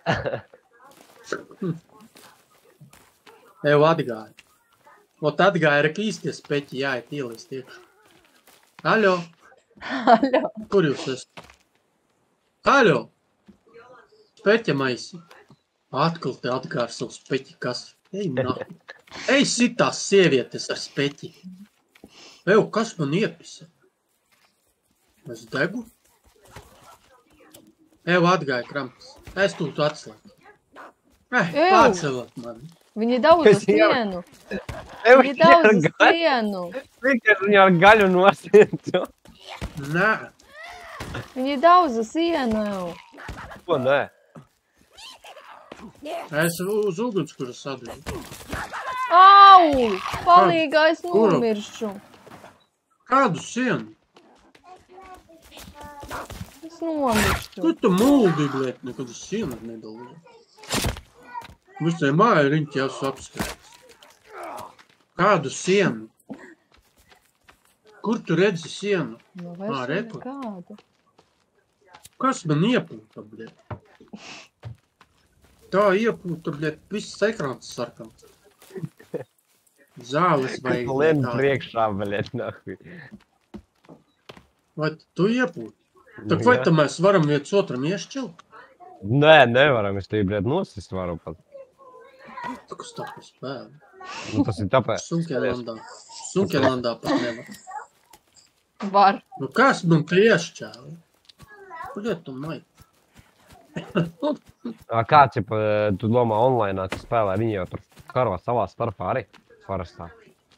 Eju atgāja. Ot atgāja, ar īstie speķi jāiet ielist iekšā. Aļo, Aļo. kur jūs esat? Aļo! Speķa maisi. Atkal te atgāja ar savu speķi kas. Ej, nahu. Ej, sitās sievietes ar speķi. Eju, kas man iepisa? Es degu? Eju, atgāja krampas. Es tūtu atslēgu. Eh, Eju! pārcelot mani. Viņi daudz uz Es jau- sienu. Ev, Viņi daudz uz sienu. Vienkārši viņu ar gaļu nosientu. Nē. Viņi daudz uz sienu. Ko nē? Es uz ugunskura sadegu. Au! Palīgā es Kuru? nomiršu. Kādu sienu? Es nomiršu. Kur tu muldi, blēt, nekad uz sienu nedalīju? Visai māja riņķi jau apskrēts. Kādu sienu? Kur tu redzi sienu? Nu, Ā, vairs reku. nekādu. Kas man iepūta, blēt? Tā iepūta, blēt, viss ekrāns sarkans. Zāles vajag. Lien nekādu. priekšā, vaļiet, nahuj. Vai tu iepūti? Tak vai tā mēs varam viens otram iešķilt? Nē, nevaram, es tevi, blēt, nosist varu pat. Tā kas tā pa spēli. Nu, tas ir tāpēc. Sunkelandā. Sunkelandā pat nevar. Var. Nu kas man te iešķēli? Kuļiet tu mai? Ā, Kāds, ja pa- tu domā online, tu spēlē, viņi jau tur karo savā starpā arī parastā.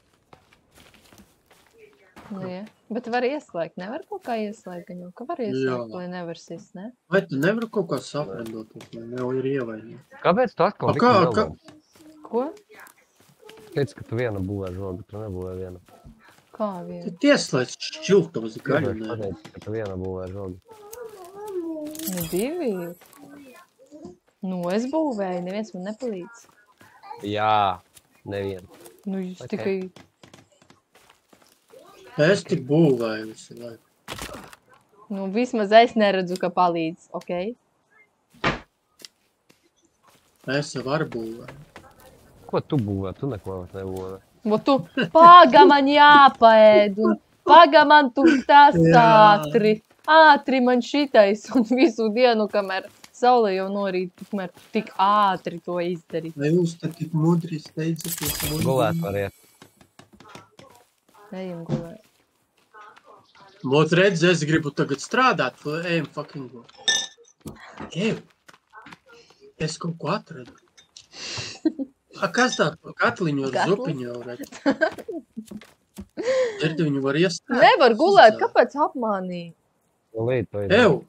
Nu, ja. Bet var ieslēgt. Nevar kaut kā ieslēgt, gan jau, ka var ieslēgt, Jā. lai nevar sist, ne? Vai tu nevari kaut kā saprendot, lai jau ir ievainīgi? Kāpēc tu atkal A, kā- Riku kā- nelaiž? Ko? Teici, ka tu vienu būvē žogu, tu nebūvē vienu. Kā vien? Tu tieslēdz šķiltavas gaļu, Tu nē. pateici, ka tu vienu būvē žogu. Nu, divi ir. Nu, es būvēju, neviens man nepalīdz. Jā, nevienu. Nu, jūs Ok. tikai... Es tik būvēju visu laiku. Nu, vismaz es neredzu, ka palīdz, ok? Es jau varu būvēju. Ko tu būvē? Tu neko vairs nebūvē. Vo tu, paga man jāpaēd, un paga man tur tas Jā. ātri. Ātri man šitais, un visu dienu, kamēr saule jau norīt, tikmēr tu tik ātri to izdarīt. Vai jūs te tik mudri steidzaties? mudri? Gulēt variet. Ejam gulēt. Vot redz, es gribu tagad strādāt, ejam fucking go. Eju. Es kaut ko atradu. A, kas tā pa katliņu ar Katli? zupiņu jau redz? Dzirdi viņu var iestāt? Nevar gulēt, kāpēc apmānīji? Līt, to Eju.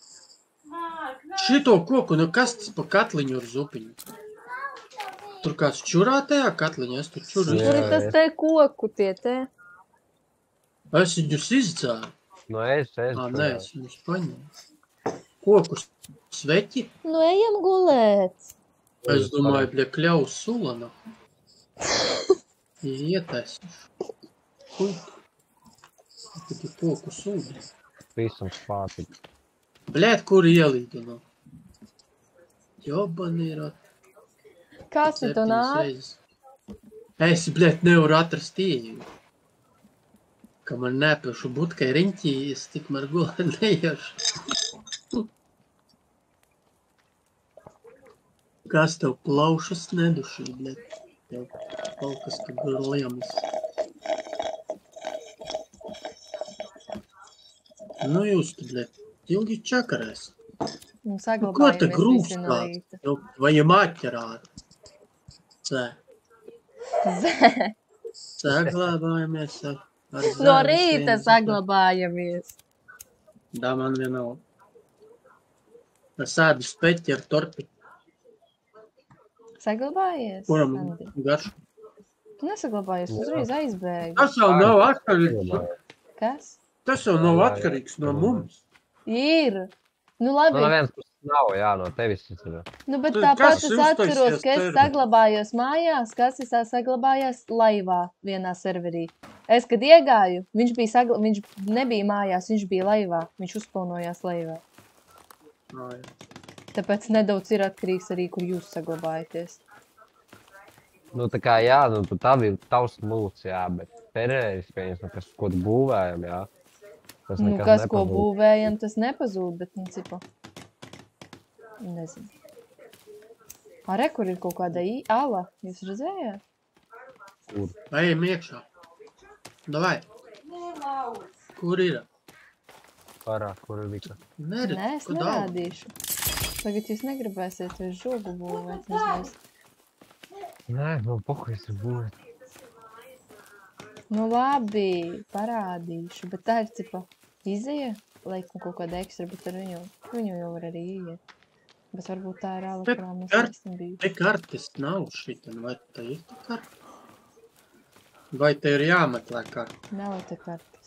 Šito koku, nu kas tas pa katliņu ar zupiņu? Tur kāds čurā tajā katliņā, es tur čuru. Jā. Tur ir tas te koku tie te. Es viņus izdzēru. No es, es. Ā, nē, es viņus paņēmu. Kokus sveķi? Nu, ejam gulēt. Es domāju, bļa, kļaus sulana. Ietaisīšu. Ui. Tad ir koku sūdi. Visam spātīgi. Bļēt, kur ielīdu, no? Jobani ir at... Kas ir tu nāk? Es, bļēt, nevaru atrast ieju. Ka man nepiešu budkai riņķī, es tikmēr gulēt neiešu. Kas tev plaušas nedušī, bļēt? Tev kaut kas, ka liemas. Nu jūs, tu, bļēt, ilgi čakarēs. Nu, Nu, ko te saglabājamies grūst visi no kāds? rīta. Jau, vai jau maķerāri? Cē. Zē. Saglabājamies ar, ar No zēnu rīta sēnes. saglabājamies. Da, man vienalga. Es ēdu speķi ar torpi. Saglabājies? Kuram Andi? garš? Tu nesaglabājies, uzreiz aizbēgi. Tas jau nav atkarīgs. Kas? Tas jau nav atkarīgs no mums. Ir. Nu, Nu, labi. no vienas puses nav, jā, no tevis tas ir. Nu, bet Tad tāpat kas es uztaisījās atceros, ka es serveri? saglabājos mājās, kas es saglabājos laivā vienā serverī. Es, kad iegāju, viņš, bija sagla... viņš nebija mājās, viņš bija laivā. Viņš uzspaunojās laivā. Ā, jā. Tāpēc nedaudz ir atkarīgs arī, kur jūs saglabājaties. Nu, tā kā, jā, nu, tu tavi ir tavs lūts, jā, bet perējis, pieņems, nu, kas, ko tu būvējam, jā. Tas Nu, nekas kas, ko nepazūd. būvējam, tas nepazūd, bet, nu, cipa. Nezinu. Are, kur ir kaut kāda i ala? Jūs redzējāt? Kur? Ejam iekšā. Davai. Kur ir? Parā, kur ir vika? Neredz, Nē, es ko daudz. nerādīšu. Tagad jūs negribēsiet uz žogu būvēt, nezinu. Nē, man pohujas ir būvēt. Nu labi, parādīšu, bet tā ir cipa izēja, laikam kaut kāda ekstra, bet ar viņu, viņu jau var arī iet. Bet varbūt tā ir ala, Bet kurā mums kart- nesam bijuši. Te kartes nav šitan, vai te ir te karte? Vai te ir jāmeklē karte? Nav te kartes.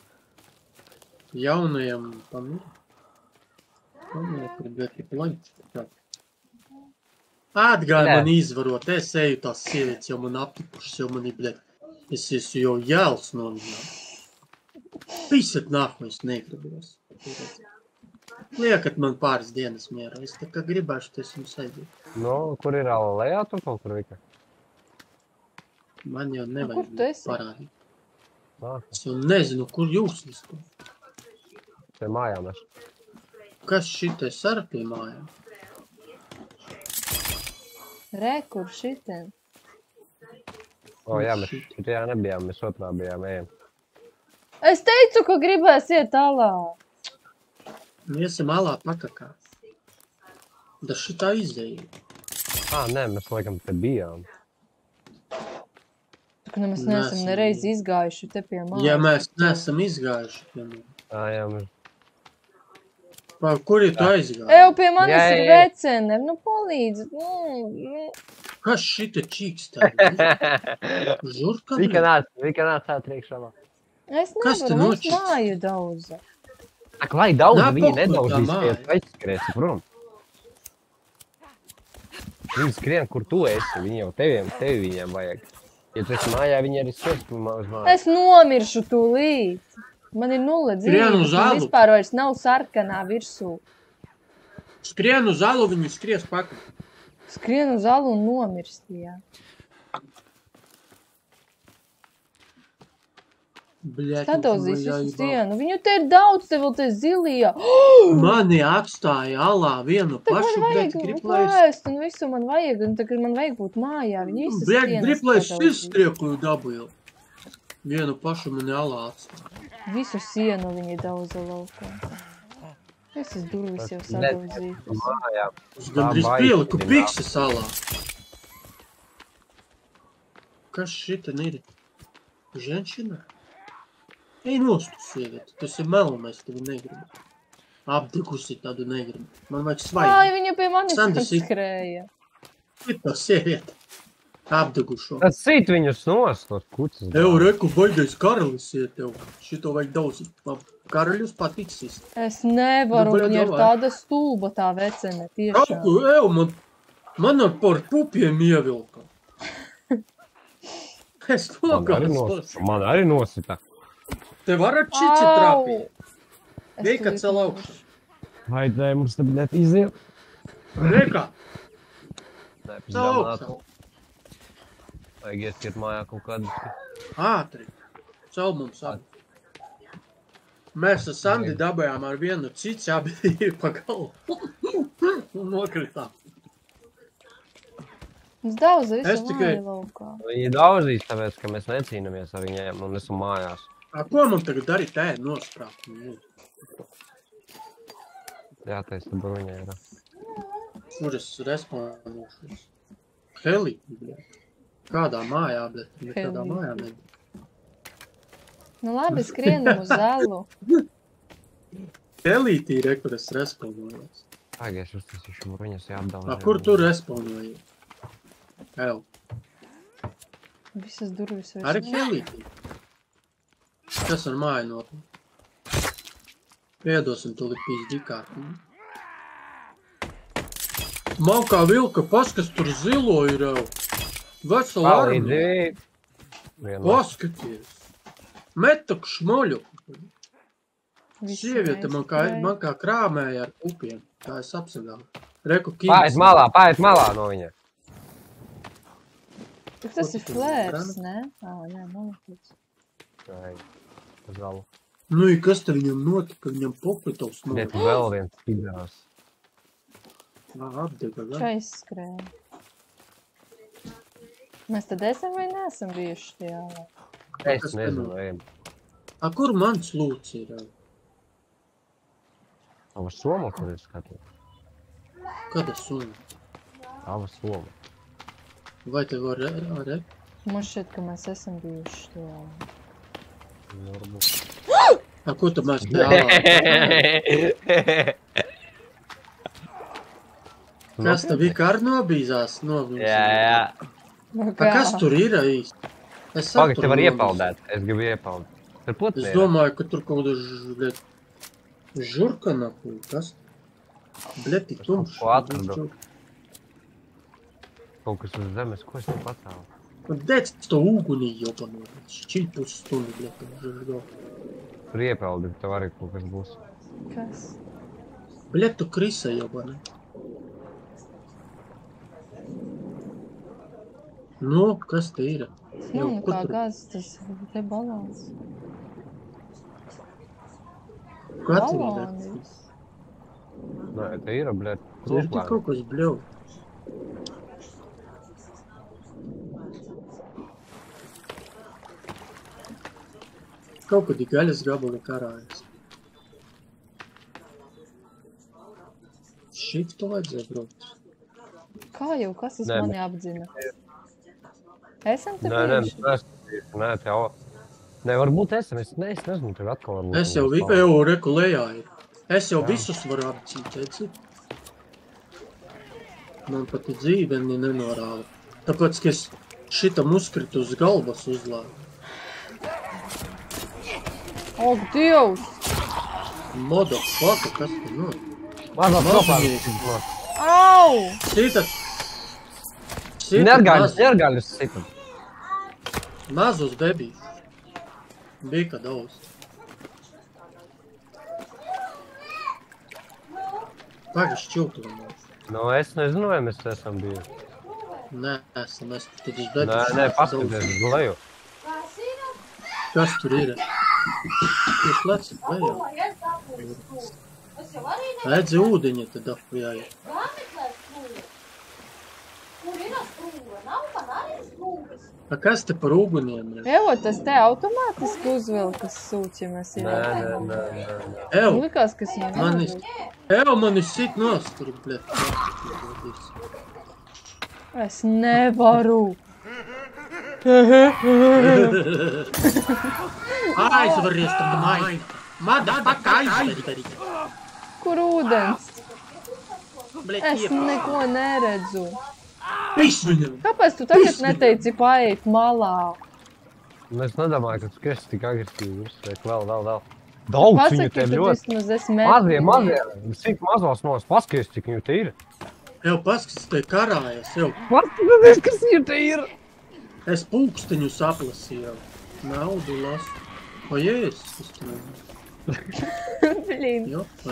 Jaunajam pamir. Pamir, kur bija plaņķis. Atgāja Nē. man izvarot, es eju tās sievietes, jau man aptipušas, jau man ir, bļet, es esmu jau jēls no viņām. Pisat nākamais negribos. Liekat man pāris dienas mierā, es tā kā gribēšu, tas jums aiziet. Nu, kur ir ala lejā tu kaut kur vika? Man jau kur nevajag tu esi? parādīt. Nā, Es jau nezinu, kur jūs esat. te mājā mēs. Kas šitais ar pie mājām? Re, kur šiten? O, jā, mēs šitajā nebijām, mēs otrā bijām ejam. Es teicu, ka gribēs iet tālā. Mēs esam alā pakakā. Da šitā izēja. Ā, nē, mēs laikam te bijām. Tā kā mēs Nesam neesam nereiz izgājuši te pie mājas. Ja mēs neesam izgājuši, piemēram. Ā, jā, mēs. Pa, kur ir tu aizgāji? Eju, pie manis Jā, ir jā, jā. vecene, nu palīdzi. Nu, Kas šita čīks tādi? Žurka? Vika nāc, Vika nāc ātriekšā. es Kas te nevaru, mums nočits? māju daudz. Ak, lai daudz Nā, viņi pokur tā nedaudz māja. izskriet, aizskriesi prom. Viņi skrien, kur tu esi, viņi jau teviem, tevi viņiem vajag. Ja tu esi mājā, viņi arī skries uz māju. Es nomiršu tūlīt. Man ir nulle Skrien dzīvības, uz man alu. vispār vairs nav sarkanā virsū. Skrien uz alu, viņi skries pakaļ. Skrien uz alu un nomirst, jā. Bļēt, Sadauzīs man visu jāiebā. sienu. Viņu te ir daudz, te vēl te zilija. Mani atstāja alā vienu Tad man pašu, vajag bļēt, grib, lai es... plēst un visu man vajag, un tagad man vajag būt mājā. Viņi visas Bļēt, sienas grib, lai es sadauzīs. izstriekuju dabūju. Vienu pašu mani alā atstāja. Visu sienu viņi daudza laukā. Visas durvis jau Tas sadauzītas. Mājā. Es gandrīz Tā pieliku baigi, pikses alā. Kas šita ir? Ženšina? Ej nost uz sievieti, tas ir melnais, tevi negribu. Apdekusi tādu negribu. Man vajag Ai, svaigi. viņa pie manis Sandra, sit- skrēja. Šita sievieti. Apdegušo. Tad sit viņus nost, tos kucas. Eju, reku, baigais karalis iet tev. Šito vajag daudz. Man karaļus paticis. Es nevaru, Nu, viņa ir domāju. tāda stulba tā vecene, tiešām. Eju, eju, man, man ar par pupiem ievilka. Es Man arī nogāju. nosita. Man arī nosita. Tev var ar čici Au! trapīt. Es Vika tūlīt cel nomiršu. augšu. Haidē, mums te biļet iziet. Vika, Nē, cel pizdām augšu. Vajag ieskiet mājā kaut kādu. Ātri. Cel mums abi. Mēs ar Sandi dabējām ar vienu cici, abi ir pa galvu. Un nokritām. Mums daudz visu Es tikai- māju laukā. Viņi daudzīs, tāpēc, ka mēs necīnamies ar viņiem un esam mājās. A, ko man tagad darīt? Ē, nosprākt. Jā, taisa bruņa ir. Kur es respondēšos? Heli, bļet. Kādā mājā, bet nekādā Heli. mājā nebija. Nu labi, skrienam uz zalu. Helītī ir, kur es respondējos. Pagaid, es uztaisīšu bruņas A, jāapdauž. kur tu respondēji? Ew, Visas durvis vairs arī nav. Helītī. Kas ar māju notiek? Piedosim tu lipīs dikārt. Man kā vilka paskas tur zilo ir jau. Vesela armija. Palīdzi! Vienu. Paskaties. Metak šmoļu. Visi Sieviete man kā, neizturēja. man kā krāmēja ar upiem. Tā es apsagāju. Reku Paiet malā, paiet malā no viņa. Bet tas Ko ir tu tur flērs, dari? ne? Ā, jā, nolikts. Ai, uz galu. Nu, i kas te viņam notika? Viņam poplitovs Bet notika. vēl viens pidās. Apdega, gan. Čais skrēja. Mēs tad esam vai neesam bijuši tajā? Es Kas te nezinu, notika? ejam. A, kur mans lūts ir? Tava soma, kur ir skatīt? Kad es sunu? Tava soma. Vai tev var re? re? Man šķiet, ka mēs esam bijuši tajā. Varbūt. A, ko tu mēs pēlā? Kas tev bija kār nobīzās? Nobīzās? Jā, jā. Nu A, kas tur ir īsti? Es Pagaid, saprotu, te var nobīzās. iepaldēt. Es gribu iepaldēt. Tur putni Es ir. domāju, ka tur kaut kāda ž- bļet, žurka napu. Kas? Bļet, tik tumšs. Ko atradu? Kaut kas uz zemes, ko es te pacēlu? Dēc to ūgunī jobanu. Šķīpus stundu, bļet, žurgo. Tur iepaldi, tev arī kaut kas būs. Kas? Bļet, tu krisa jobanu. Nu, kas te ir? Nu, Jau, nu kur kā tur? gāzes, tas te balons. Kā tur ir? Balons. Nē, te ir, bļēt, Tur ir tik kaut kas bļev. Kaut kad ir gaļas gabali karājas. Šiftu vajadzēja braukt. Kā jau, kas tas Nē, mani apdzina? Esam te Nē, nē, bijuši? mēs neesam, nē, tev. Nē, varbūt esam, es, ne, es nezinu, tev atkal varbūt. Es jau, vi, mēs jau reku lejā ir. Es jau Jā. visus varu apcīt, redzi? Man pat ir dzīve ne- nenorāda. Tāpēc, ka es šitam uzkritu uz galvas uzlādu. Ak, Dievs! Moda, faka, kas te no? Mazā Maznieki. propā. Au! Sītat! Sītat Nergaļus, maz, nergaļus sitam. mazus bebīšus. Bija kā daudz. Pagaid, šķiltu vēl. Nu, es nezinu, vai mēs esam bijuši. Nē, esam, es tad uz Nē, bebīšu. nē, paskaties uz leju. Kas tur ir? Jūs lecat lejā. Es jau arī Redzi ūdeņa tad apjāja. nemeklēju sprūgu. Kur ir sprūga? Nav man arī sprūgas. A kas te par uguniem ir? Evo, tas te automātiski uzvilkas sūts, ja mēs Nē, ievēlējam. nē, nē, nē, nē. Ev, Man likās, kas viņam man ir, neuzvilk. ev, man ir sit nost tur, bļet. Es nevaru. Aizvaries tam maini. Mada paka aizvarīt. Kur ūdens? Bļet, Es iepā. neko neredzu. Vis viņam! Kāpēc tu tagad neteici paēt malā? Nu, es nedomāju, ka tu skriesi tik agresīvi. Uzsveik, vēl, vēl, vēl. Daudz viņu Pasaki, te tu ļoti. vismaz esi Mazie, metri. mazie. Cik mazos nos. Paskaties, cik viņu te ir. Jau paskats, te karājas, jau. Paskaties, kas viņu te ir. Es pulksteņu saplasīju. Naudu lasu. O, jēzus, es tu nezinu. Blīn, Jo, vai.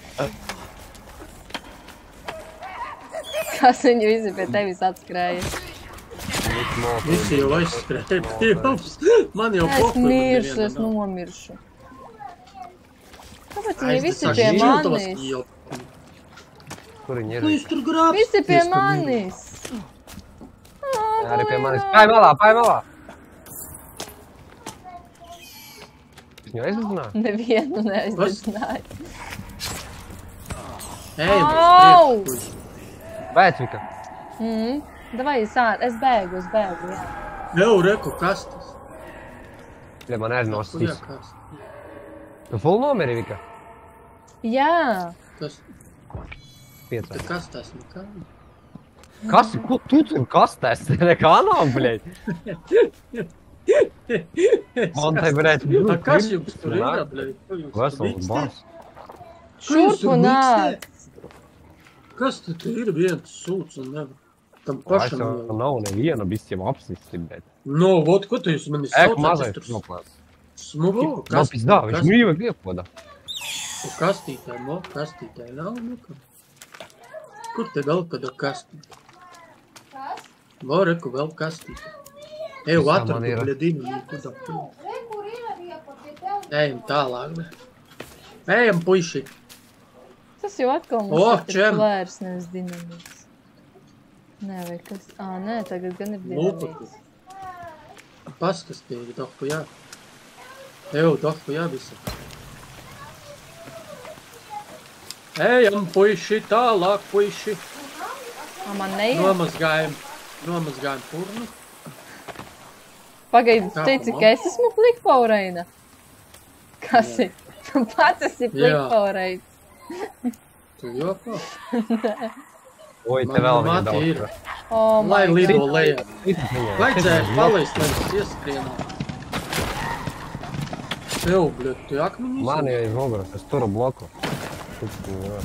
kas viņi visi pie tevis atskrēja? Visi jau aizskrēja pie jums. Man jau Es pokuļi miršu, neviena es nav. nomiršu. Kāpēc viņi Aiz, visi saka, pie šiltavas manis? jau. Kur viņi ir? Nu, es tur grābs. Visi pie manis. Arī pie manis. Pai malā, pai malā. Viņu aizdzināt? Nevienu neaizdedzināju. Ejam, Au! uz priekšu. Bēc, Vika. Mm. Davai, sāc, es bēgu, es bēgu, jā. Jau, reku, kas tas? Ja man arī Jā, nosacīs. kas? Tu full nomeri, Vika? Jā. Kas? Piecā. Te kas tas? Nekā? Kas? Ko tu tur kastēs? Nekā nav, bļeļ. Man te, bļeļ, A, kas jums tur ir, bļeļ? Vesels bars. Šurpu nāc. Kas tu tur ir viens sūds un nevar? Tam Es pašam jau jau. nav neviena visiem apsisti, bļeļ. No, vot, ko tu jūs mani Ek, saucat? mazais Es tur noplās. smuki, Nav kas? pizdā, viņš mīva griepoda. Po kastītē, mo, kastītē nav nekam. Kur te vēl kāda kastīte? Kas? Vo, reku, vēl kastīte. Eju, Visā atradu, man ir. bļedinu, kudā. Re, kur ir riepa pie tev? Ejam tālāk, ne? Ejam, puiši. Tas jau atkal O, mums ir čem. plērs, nevis dinamīts. Nē, vai kas? Ā, nē, tagad gan ir dinamīts. Paskas te ir, dohku jā. Eju, dohku jā, visi. Ejam, puiši, tālāk, puiši. Ā, man neiet? Nomazgājam, nomazgājam purnu. Pagaidi, tu Kā teici, pa ka es esmu plikpauraina? Kas ir? Tu pats esi Jā. plikpaurains. Tu joko? Oi, te Man vēl mati viņa ir. daudz. Oh Lai my lido God. lejā. Vajadzēja Vajadzēja palaist, lai es ieskrienu. Tev, bļet, tu akmeņus? Man jau ir muguras, es turu bloku. Tukšķi,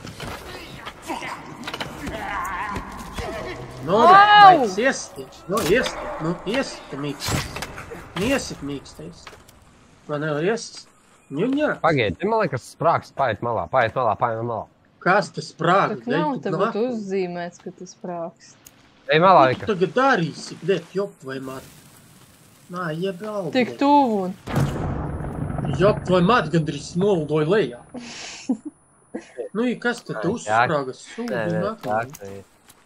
No, Au! vajag iestiet. No, iestiet. Nu, iestiet mīkstais. Iesiet mīkstais. Man nevar iesist. Ņuņā. Pagaid, te man liekas sprāks, paiet malā, paiet malā, paiet malā. Kas tas prāga? Tak nav tagad uzzīmēts, ka tas prāks. Ej malā, Ko tu Vika. tagad darīsi, bļet, jop vai mat? Nā, jeb galvu. Tik tuvu un... Jop vai mat gandrīz nolidoja lejā. Nu, i kas te tu uzsprāga? Sūdi un akmeņi.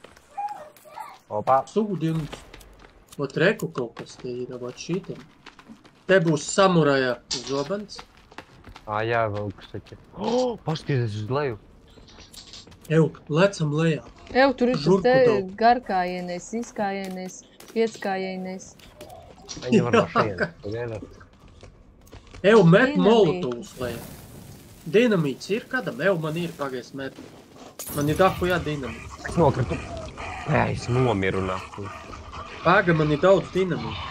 Opā. Sūdi un... Ot reku kaut kas te ir, ot šītam. Te būs samuraja zobens. Ā, jā, vēl kas taķi. Oh, paskaties uz leju. Eju, lecam lejā. Ew, tur ir tas Žurku te daudz. garkājienais, izkājienais, pieskājienais. Viņa var no šeit. Pagaidāt. Eju, met Dinamīts. molotovus lejā. Dinamīts ir kādam? Eju, man ir pagais met. Man ir dahu jā dinamīts. Es nokritu. Jā, es nomiru naku. Paga, man ir daudz dinamītu.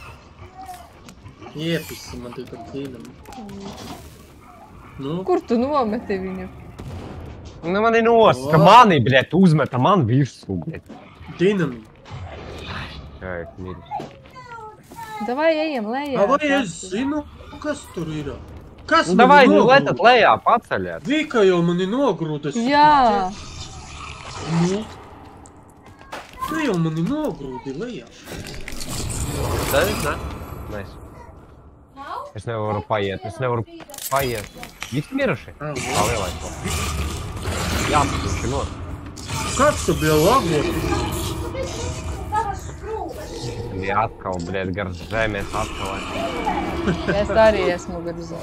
Iepisi man tikai dinamītu. Nu, Kur tu nometi viņu? Nu, man ir nos, ka mani, bļet, uzmeta man virsū, bļet. dinamītu. Jā, ir miris. Davai ejam lejā. Vai es zinu, kas tur ir? Kas Nu, mani davai, nu, nogrūda? letat lejā, paceļēt. Vika jau mani nogrūda. es Jā. Nu, tu jau mani nogrūdi lejā. Tad, ne? Mēs. Nav? Es nevaru paiet, es nevaru paiet. Visi miruši? Ah, Tā lielais to. Jā, viņš ir no. Kāds tu bija labotis? Tu biji tavas skrūves. Bija atkal, bļet, gar zemes atkal. Es arī esmu garzā.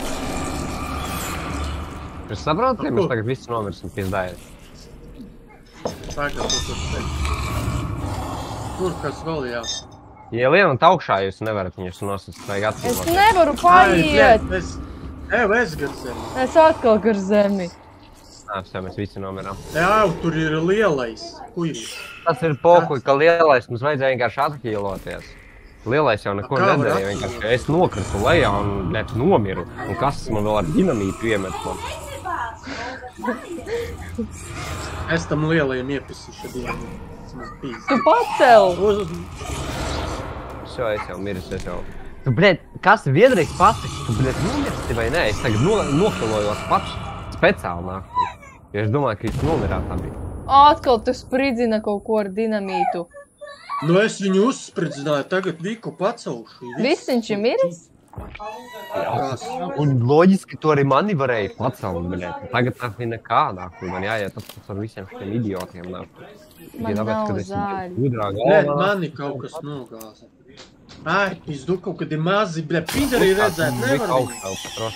Es saprotu, ka A, mēs ko? tagad visi nomirsim pizdājies. Pagad, ko tu teici? Kur kas vēl jā? Ja lienat augšā, jūs nevarat viņus nosist, vajag Es atcīmot. nevaru Ai, paiet. bļet, Es, ev, es gar zemi. Es atkal gar zemi. Ā, jā, mēs visi nomirām. Jā, tur ir lielais. Kuģis. Tas ir pokuļ, ka lielais mums vajadzēja vienkārši athīloties. Lielais jau neko Kā var nedarīja, vienkārši es nokritu lejā un net nomiru. Un kas man vēl ar dinamītu iemet man? Es tam lielajam iepisīšu dienu. Tu pacel! Uz... Šo, es jau miris, es jau... Tu, bļet, kas vienreiz pasaki, tu, bļet, nomirsti vai nē? Es tagad no, nokilojos pats speciāli nāku. Jo es domāju, ka viņš nomirāt tā bija. Atkal tu spridzina kaut ko ar dinamītu. Nu es viņu uzspridzināju, tagad Viku pacelšu. Viss viņš ir miris? Un loģiski to arī mani varēja pacelt, bļet. Tagad tā viņa nekā nāk, un man jāiet tas ar visiem šiem idiotiem nāk. Man nav zāļu. Bļet, mani kaut kas nogāza. Ai, pizdu, kaut kad ir mazi, bļet, pīderi redzēt, nevar viņu.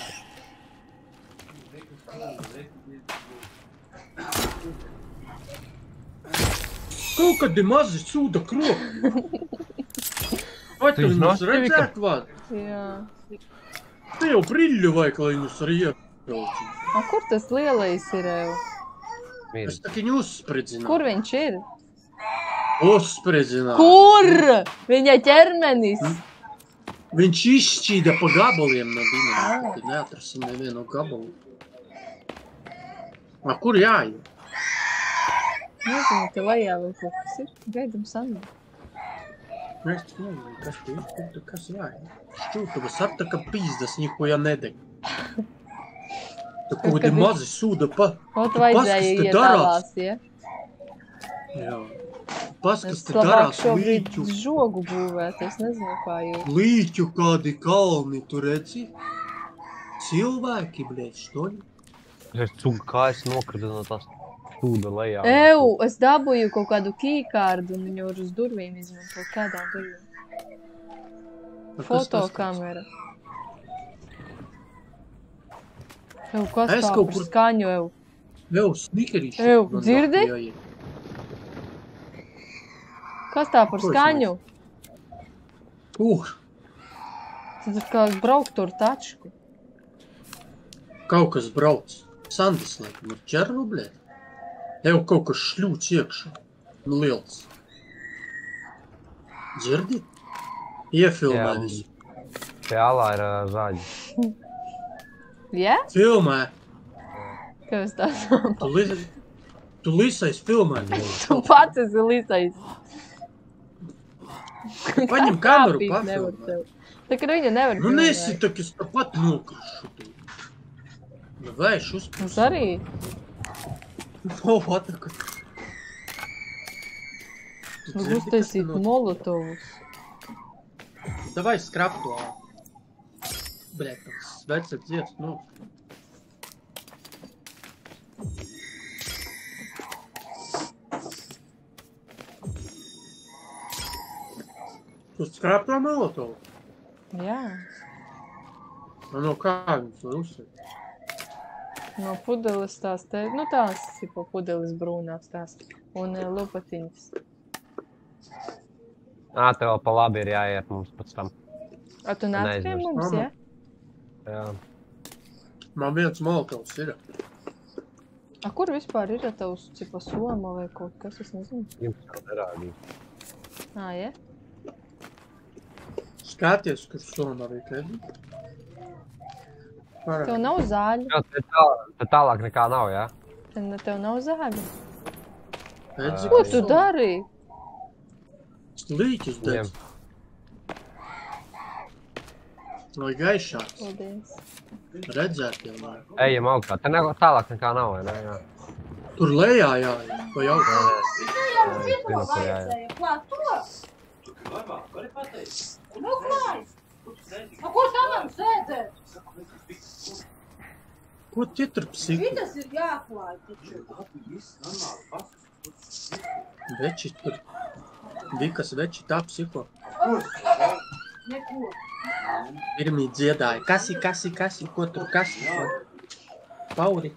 Kaut kad ir mazi sūda kroki. Vai tu viņus redzēt vād? Jā. Te jau briļļu vajag, lai viņus arī ieprauču. A, kur tas lielais ir? Es tā viņu uzspridzināju. Kur viņš ir? Uzspridzināju. Kur? Viņa ķermenis. Viņš izšķīda pa gabaliem no dinamīta, kad neatrasim nevienu gabalu. A, kur jāiet? Nezinu, te lejā vēl kaut kas ir. Gaidam Sandu. Es nezinu, kas te ir, kur tu kas jāiet. Šķūtavas aptaka pīzdas, niko ja nedeg. Tu kaut kādi mazi sūda pa... Kaut vajadzēja iet tālās, ja? Jā. Pas, kas Es te labāk darās šobrīd līķu. žogu būvēt, es nezinu, kā jūs. Līķu kādi kalni, tu redzi? Cilvēki, bļēt, štoļi? Es cūku, kā es nokritu no tās sūda lejā. Ew, es dabūju kaut kādu keykārdu un viņu var uz durvīm izmantot. Kādām durvīm? Fotokamera. Ew, kas Es tā kaut par kur- skaņu, ew? Jau, snikerīši. Ew, man dzirdi? jāiet. Kas tā par Ko es skaņu? Uh, Tas ir kā braukt ar tačku. kaut kas brauc. Sandis, laikam, ir ķerlu, bļēt. Jau kaut kas šļūts iekšā. Nu, liels. Dzirdi? Iefilmē Jā. visu. Pie alā ir ā, zāģi. Jā? Filmē. Kā es tā samu? Tu, li... tu lisais filmē. Tu pats esi lisais. Paņem kameru, Kāpīt nevar pafilmē. tev. Tā kā viņa nevar Nu, filmēt. nesi tak, es tāpat nokrišu. tu. Nu, vaiš uzprast. Es arī. O, ataka. Tu Var dzirdi, kas te uztaisīt notiek? molotovus. Davai skrap to. Bļēt, tas svece dziest, nu. Tu skrap to molotovu? Jā. Nu, no kā viņus var uzsvērt? No pudeles tās te, nu tās, tipo pudeles brūnās tās. Un eh, lupatiņas. Ā, tev vēl pa labi ir jāiet mums pēc tam. A tu nāc pie Neaizmirst. mums, Mama. ja? Jā. Man viens molotovs ir. A kur vispār ir tavs, tipo soma vai kaut kas, es nezinu. Jums jau nerādīja. Ā, ja? Skaties, kur soma arī kredī. Tev nav zāļu? Jā, te tālāk, te tālāk nekā nav, jā? Te ne- Tev nav zāļu? Redzi, Ko kur tu soma? dari? Līķis Ņem. dedz. Lai gaišāks. Paldies. Redzēt jau nav. Ejam augstā. Te ne, tālāk nekā nav, vai ne? Jā. Tur lejā jāiet. Vai augstā. Jau Jā, šito zinu, kur jāiet. vajadzēja. Klāt to. Nu, klāt. Nu, ko tam sēdēt? Ko tie tur psihi? Šitas ir jāklāj taču. Veči tur. Vikas veči tā psiho. Neko. Pirmī dziedāja. Kasi, kasi, kasi. Ko tur kasi? Pauri.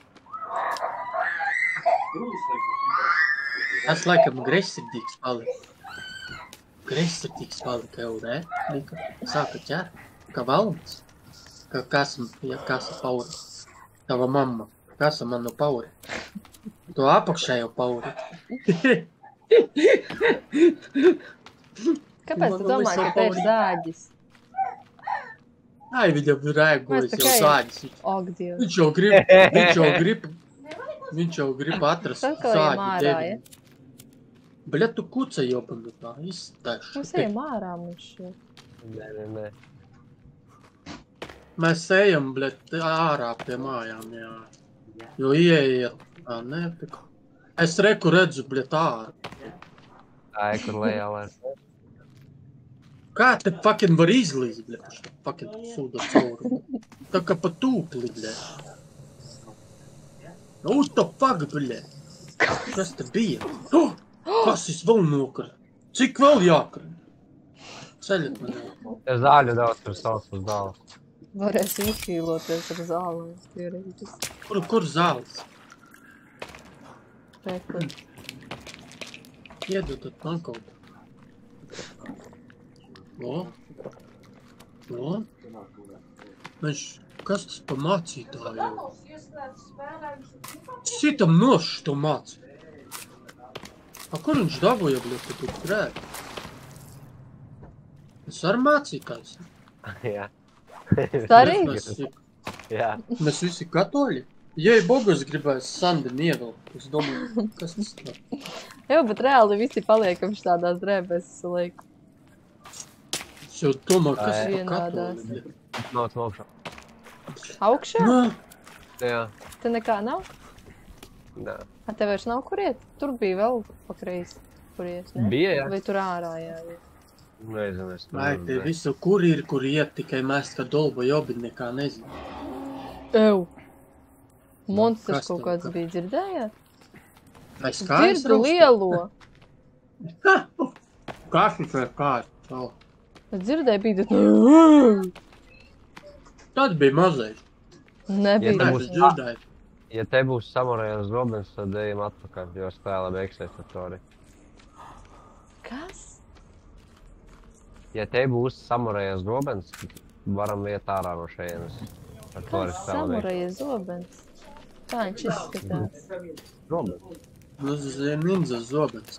Tas laikam greizsirdīgs palika. Greizsirdīgs palika jau, ne? Vika sāka ķert. Kā valns. Kā kasa, ja kasa pauri. Tava mamma. Kasa man no pauri. Tu apakšā jau pauri. Kāpēc tu domā, ka te ir zāģis? Ai, viņam ir ēgojas Mēs jau tikai- zāģis. Ak, Dievs. Viņš jau grib, viņš jau grib, viņš jau grib atrast Sakājam zāģi ārā, ja? deviņu. Bļa, tu kuca jau pamatā, iztaši. Mums ejam ārā mums šeit. Nē, nē, nē. Mēs ejam, bļa, ārā pie mājām, jā. Jo ieiet, ā, nē, tik. Es reku redzu, bļa, ārā. Tā ir, kur lejā, lai. Kā te fucking var izlīst, bļa, pa šo fucking sūda cauru? Tā kā pa tūpli, bļa. What the fuck, bļa? Kas te bija? Oh! Kas es vēl nokar? Cik vēl jākar? Ceļat man jau. Ja zāļu daudz tur sauc uz dālu. Varēs izšķīloties ar zālēm. Tieriņķis. Kur, kur zāles? Reku. Iedodat man kaut ko. O? O? Viņš, kas tas pa mācītāju? Danos ieslēdz spēlējumu. Sitam nošs to mācī. A kur viņš dabūja, bļa, ka tu krēk? Es ar mācītājs. Jā. Arī? Mēs, Jā. mēs visi katoļi. Ja ir bogus gribēs Sandini ievilkt, es domāju, kas tas tā? Jā, bet reāli visi paliekam šādās drēbēs visu laiku. Es jau domāju, kas Ai. ir pa Vienādās. katoļi, bļa. Nāc augšā. Augšā? Nā, Jā. Te nekā nav? Nā. A, te vairs nav kur iet? Tur bija vēl pa kreisi. Kur iet, ne? Bija, jā. Vai tur ārā, jā, jā. Nezinu, es Ai, te visu, kur ir, kur iet, tikai mēs, ka dolba jobi nekā nezinu. Ew! Monsters kas kaut tev kāds kā? bija, dzirdējāt? Vai skājas Dzirdu lielo! Kas viņš vai kāds? Oh. Es dzirdēju, bija tad... Tad bija mazais. Nebija. Ja Nē, būs- es dzirdēju. Ja te būs samurējas zobens, tad ejam atpakaļ, jo spēle beigsies ar to arī. Kas? Ja te būs samurējas zobens, varam iet ārā no šejienes. Ar to arī Kas spēle beigsies. samuraja zobens? Kā viņš izskatās? Zobens. Nu, ninja zobens.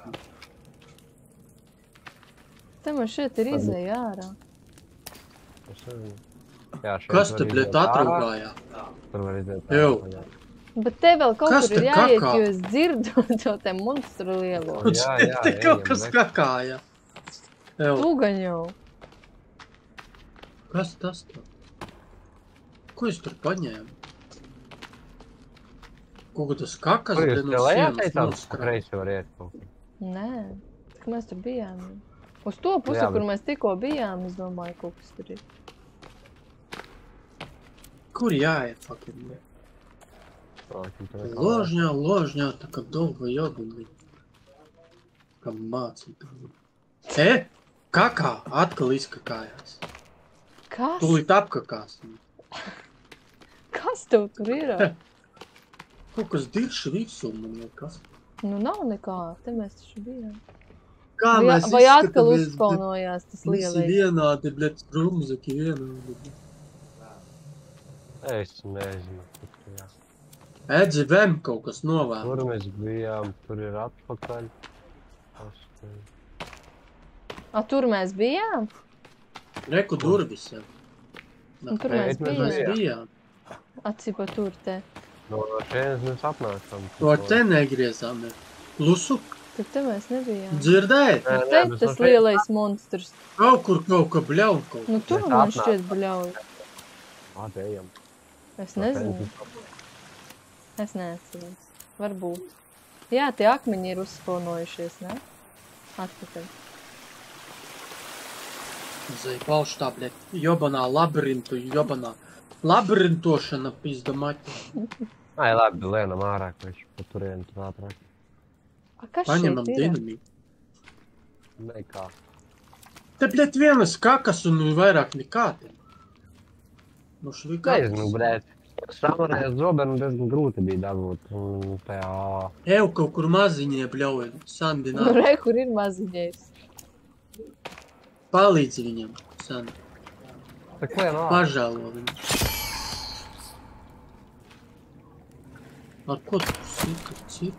Te man šeit ir izēja ārā. Es nezinu. Jā, šeit Kas var te, bļet, iziet ārā, atrūgājā? Tur var iziet Jau. ārā. Bet te vēl kaut Kas kur ir te jāiet, kakā? jo es dzirdu to te monstru lielo. O, jā, jā, Te kaut ejam, kas bet- kakāja. Ew, Tu gan jau. kas tas tā? Ko es tur paņēmu? Kaut kā tas kakas, Kur bļa, jūs no te lejā sienas teicāt, pa noskrāja. kreisi var iet kaut kur? Nē, tik mēs tur bijām. Uz to pusi, Jā, bet- kur mēs tikko bijām, es domāju, kaut kas tur ir. Kur jāiet, fucking, bļa? Laikam, tur ir Ložņā, ložņā, tā kā dolba jogumi. Kā mācītāji. E, kakā, atkal izkakājās. Kas? Tūlīt apkakās. Kas tev tur ir? Kaut kas dirši visu, man liekas. Nu nav nekā, te mēs taču bijām. Kā Vai, mēs vai atkal izskatāmies, bļa, uzspaunojās tas visi lielais? vienādi, bļet, brumzaki vienādi. bļa. Es nezinu. kur tur jā. Edzi, vem kaut kas Tur novēl. mēs bijām, tur ir atpakaļ. Tas, A, tur mēs bijām? Reku durvis jau. Un tur Nā, mēs mēs bijām. bijām. Atsipa tur te. no no šejienes mēs atnākam. To te negriezām. ne. Lusu, Tad te mēs nebijām. dzirdēji? Nē, nē, Te mēs tas no šejienes- lielais monstrs. Kaut kur kaut kā bļauj kaut. Nu tur Mēs man atnācām. šķiet bļauj. Ā, te ejam. Es No nezinu. šejienes Es neatceros. Varbūt. Jā, tie akmeņi ir uzspaunojušies, ne? Atpakaļ. Zai, pauš tā, bļet, jobanā labirintu, jobanā. Labirintošana, pizda maķi. Ai, labi, lienam ārā, ka viņš pa turienu tur ātrāk. A, kas Paņemam šeit ir? dinamītu. Nekā. Te, bļet, vienas kakas un vairāk nekā te. Nu, švi Nezinu, brēt. Samurējas zobenu diezgan grūti bija dabūt. Un tajā... Ev kaut kur maziņie bļauj, Nu, Sandinā. re, kur ir maziņais. Palīdzi viņam, Sandi. Tā klien ārā. Pažēlo viņu. Ar ko tu Cik, cik.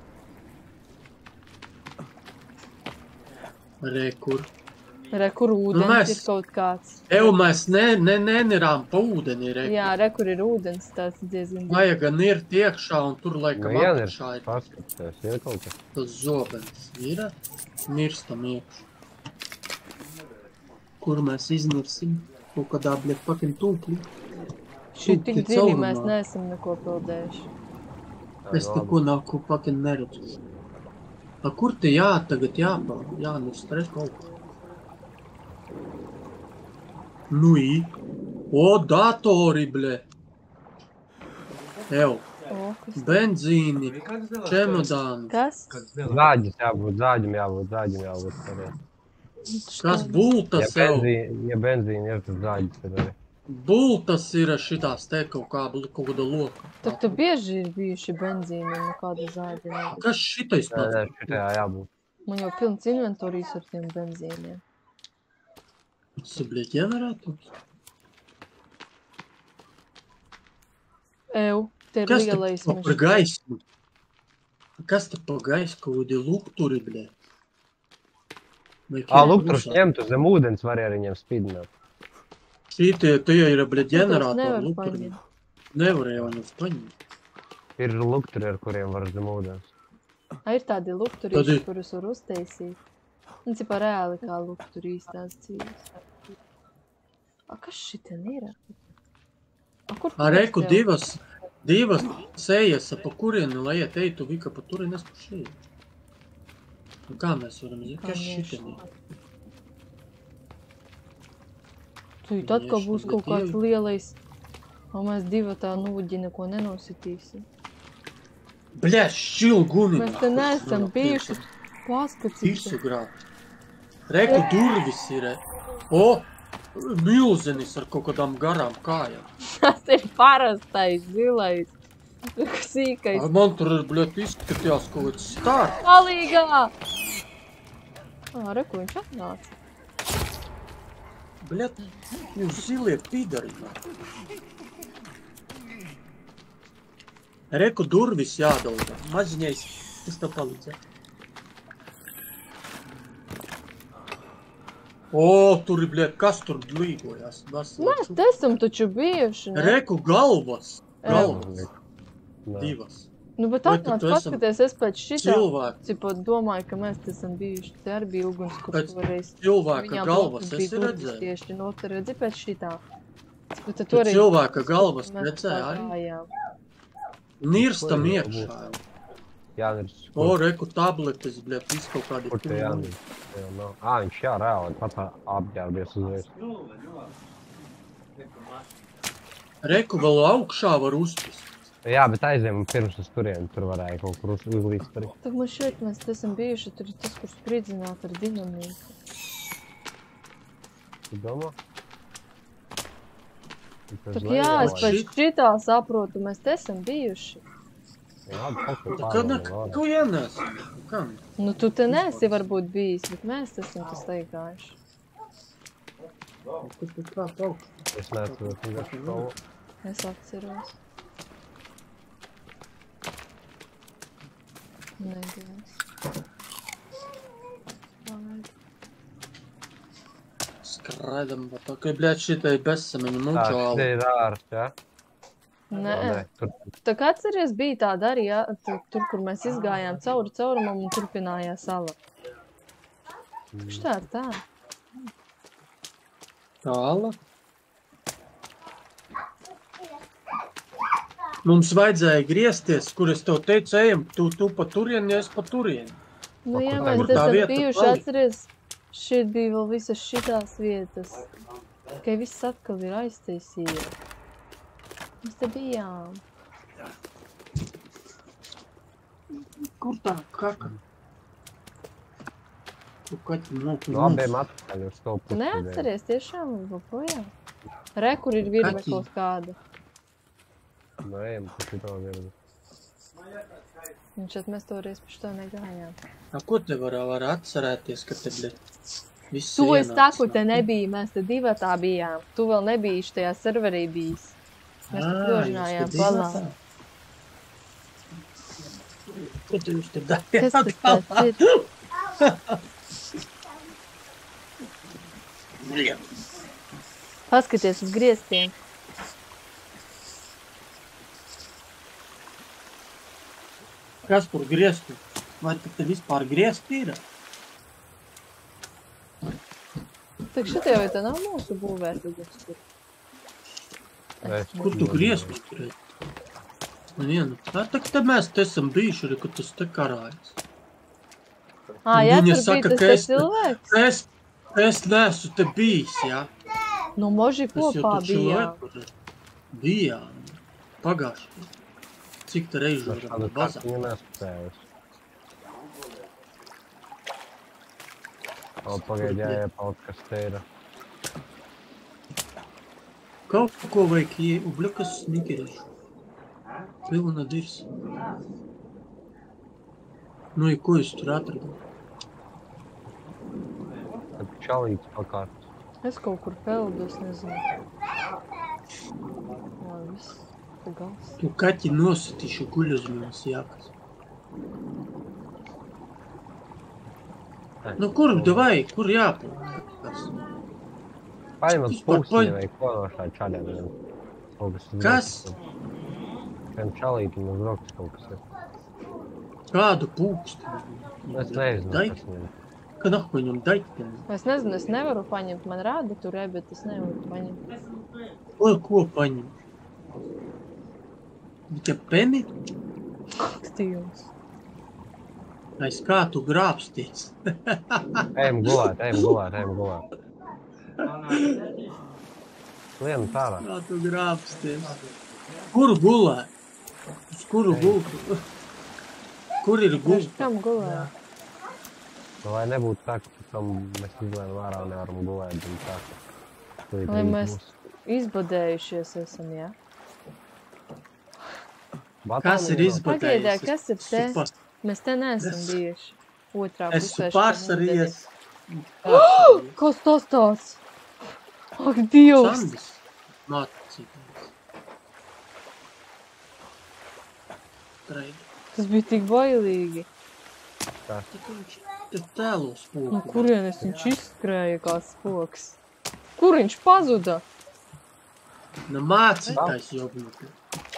Re, kur. Re, kur ūdens mēs- ir kaut kāds. Ev, mēs ne, ne, nenirām pa ūdeni, re. Jā, re, kur ir ūdens, tāds diezgan. Vajag gan ir tiekšā un tur laikam Nu, jā, ir. apakšā ir Paskaties, ir kaut kas. tas zobens. Ir, mirstam iekš. Kur mēs iznirsim? Kaut kādā, bļet, pakin tūkli. Šī tik Tūkli dziļi mēs caurumā. neesam neko pildējuši. Es neko nav, ko pakin neredzu. A kur te jā, tagad jāpā, jānirst, re, kaut ko. Nu, i. O, datori, bļe. Ev, O, kas? benzīni, čemodāni. Kas? Zāģis jābūt, zāģim jābūt, zāģim jābūt. Arī. Kas Ja bultas, ev? benzīni, ja benzīni ir, tad zāģis ir arī. Bultas ir šitās te kaut kā, bl- kaut kāda loka. Tak tu bieži ir bijuši benzīni un nekāda zāģi nav. Kas šitais Nē, nē, nav? šitajā jābūt. Man jau pilns inventorijas ar tiem benzīniem. Tas ir, bļet, ģenerators? Ew, te ir Kas te lielais pa- par gaismu? Kas te pa gaisu, kaut kādi lukturi, bļet? Vai Ā, kiek lukturus rusā? ņemt uz zem ūdens var arī viņiem spīdināt. Šitie, tie ir, bļet, Tos ģeneratori nevar lukturi. paņemt. Nevar jau viņus paņemt. Ir lukturi, ar kuriem var zem ūdens. A, ir tādi Tad lukturīši, ir- kurus var uztaisīt. Un cipā reāli kā lukturīs tās dzīves. A, kas šitien ir? A, kur tu Ar eku tev? divas, divas sejas, pa kurieni, lai iet eitu, Vika, pa turien es pa šeit. Nu, kā mēs varam zināt, kas Конечно. šitien ir? Tu tad, ka Конечно, būs bet kaut kāds dievi. lielais. Un mēs divi tā nuģi neko nenositīsim. Bļa, šķil guni. Mēs te neesam bijuši. Paskatīsim. Visu grāt. Reku durvis ir. O, milzenis ar kaut kādām garām kājām. Tas ir parastais zilais. Sīkais. Ar man tur ir, bļot, izskatījās kaut kāds stārt. Palīgā! Ā, reku viņš atnāca. Bļot, jūs zilie pidari. Reku durvis jādalda. Maziņais, es tev palīdzēju. O, tur ir, bļot, kas tur līgojās? Mēs te esam taču bijuši, ne? Reku galvas. Galvas. Nē. Divas. Nu, bet Vai atnāc tu esam paskaties, es pēc šitā. Cilvēki. Cipa domāju, ka mēs te esam bijuši. Te arī bija uguns, kurš Pēc toreiz. cilvēka Viņām galvas bija esi durvis redzējis? Tieši, nu, te redzi pēc šitā. Bet Tu toreiz cilvēka galvas mēs redzēji tā arī? gājām. Nirstam Kur jau iekšā. Jānirs. O, reku tabletes, bļet, viss kaut kādi. Kur te pilni. jānirs? Jā, nav. Ā, viņš jā, reāli pats apģērbies uzreiz. Reku vēl augšā var uzpist. Jā, bet aizējām pirms uz turieni, tur varēja kaut kur uz- uzlīst arī. Tak man šeit mēs te esam bijuši, tur ir tas, kur spridzināt ar dinamīku. Tu domā? Tas Tak lai jā, es jau- pēc šitā saprotu, mēs te esam bijuši. Jā, kaut ko Kad ne, pārdomā. tu ienesi? Kam? Nu, tu te neesi varbūt bijis, bet mēs te esam tas teikājuši. Tu tu kā pauk. Es neatceros, viņa škola. Es atceros. Negās. Laid. Skraidam, bet tā, ka, bļet, šitai besamiņu Tā, mučāli. šeit ir ārsts, jā? Nē, Nē, tur tā kā atceries, bija tāda arī, jā, tu- tur, kur mēs izgājām cauri caurumam un turpinājās sala. Kurš tā ir tā? Tāla. Mums vajadzēja griezties, kur es tev teicu, ejam, tu, tu pa turieni, es pa turieni. Nu, O, jā, kur mēs tā te esam vieta bijuši, palika? atceries, šeit bija vēl visas šitās vietas. Tikai viss atkal ir aiztaisīja. Mēs te bijām. Kur tā kaka? Tu kaķi noku no abiem atpakaļ uz to Tu pusi. neatceries tiešām joprojām? Re, kur ir virve Kaķi. kaut kāda. Nu, ejam, pa šito virvi. Un šeit mēs toreiz pa šito negājām. A, ko te var, var atcerēties, ka te, bļet, viss Tu es ienāca? taku, te nebija, mēs te divatā bijām. Tu vēl nebija štajā serverī bijis. Mēs te Ā, pļožinājām jūs te palā. divatā? Ko tu jūs te Kas darījāt? tas tāds ir? Bļa. Paskaties uz griestiem. Kas tur griestu? Vai tad te vispār griesti ir? Tak šitie vai te nav mūsu būvēti? Kur tu griestus tur? Vienu. Tā tak te mēs te esam bijuši, arī, kad tas te karājas. Ā, jā, Viņa tur saka, bija ka tas es te te- cilvēks? Es, es neesmu te bijis, jā. Nu, moži Es jau kopā taču bijām. leku. Bijām. Pagājuši. Cik te reižu varam Tādu bazā? kartiņu nespējas. O, pagaid, jāiepalt, kas te ir. Kaut ko vajag ie... Ubļa, kas snikerīšu. Pilna dirs. Nu, ja ko es tur atradu? Tad čalīts pakārt. Es kaut kur peldu, es nezinu. Jā, viss. Tā gals. Tu kaķi nositīšu guļ uz manas jākas. Nu, kur, davai, kur jāpalkas? Paņemat Vispār pūkstiņu paņem. vai ko no šā čaļiem. Kaut kas uz Kas? rokas. Vien čalītim uz rokas kaut kas ir. Kādu pūksti? Es nezinu, Dai? kas viņam. Ka nahu viņam daitiem? Es nezinu, es nevaru paņemt. Man rāda tur, bet es nevaru paņemt. Ko, ko paņem? Viņa peni? Aktīvs. Aiz kā tu grābsties? Ejam gulēt, ejam gulēt, ejam gulēt. Lien tārā. Kā tu grābsties? Kur gulēt? Uz kuru gultu? Kur ir gulta? Kam gulēja? Nu, lai nebūtu tā, ka pēc tam mēs izlēm ārā un nevaram gulēt. Un tā. Tūlīt Lai rīt mēs būs. izbadējušies esam, jā? Kas ir Batālija? izbadējis? Pagaidā, kas ir te? Su pas- Mēs te neesam Es- bijuši. Otrā Es pusē. esmu pārsarījies. Kas tas tāds? Ak, Dievs! Sandis. Mācītājs. Treidi. Tas bija tik bailīgi. Tad viņš te tēlos No pūku. kurienes viņš izskrēja kā spoks? Kur viņš pazuda? Nu, mācītājs jau bija.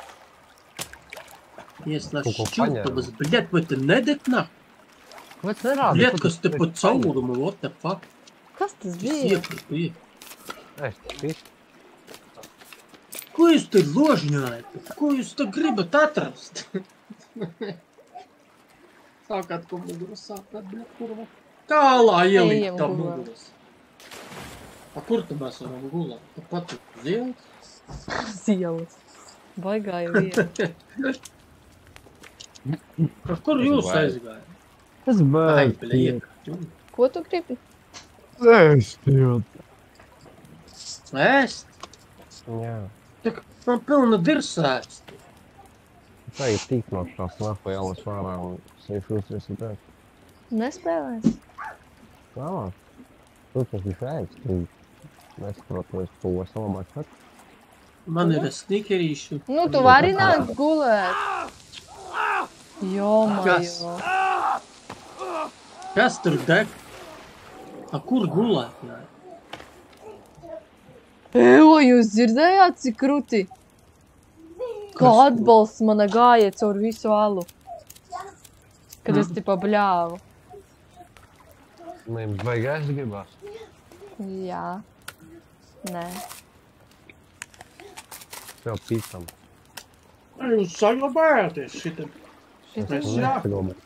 Ieslēš Kaut ko šķiltabas, bļet, vai te nedetnā? Kāpēc nerādi? Bļet, kas te pa caurumu, what the fuck? Kas tas Tas bija? iekritu, Es tik. Ko jūs te ložņājat? Ko jūs te gribat atrast? Sākāt, ko muguru sākāt, bļet, kurva. Kālā ielikt Ejam tam gulēt. muguras. A kur tu mēs varam gulēt? Tu pat uz ielas? Zielas. Baigāja vieta. A kur jūs Vai. aizgājāt? Es Ai, bēgu. bļet. Ko tu gribi? Es jūt. Ēst? Jā. Tak man pilna dirsēts. Tā ir tik no šās nahu ielas vārā un seif uztresiet. Nespēlēs. Kā? Tu tas ir veids, tu nesaprotu, ko es labāk saku. Man ir snikerīšu. Nu, tu vari nākt gulēt. Jo, Kas? majo. Kas tur deg? A kur gulēt? Jā? Evo, jūs dzirdējāt, cik kruti? Kā Kas atbalsts mana gāja caur visu alu. Kad es tipa bļāvu. Nu, jums baigais gribās. Jā. Nē. Tev pīstam. Jūs saglabājāties šitam. Šitas. Es jā. Nesaglabā.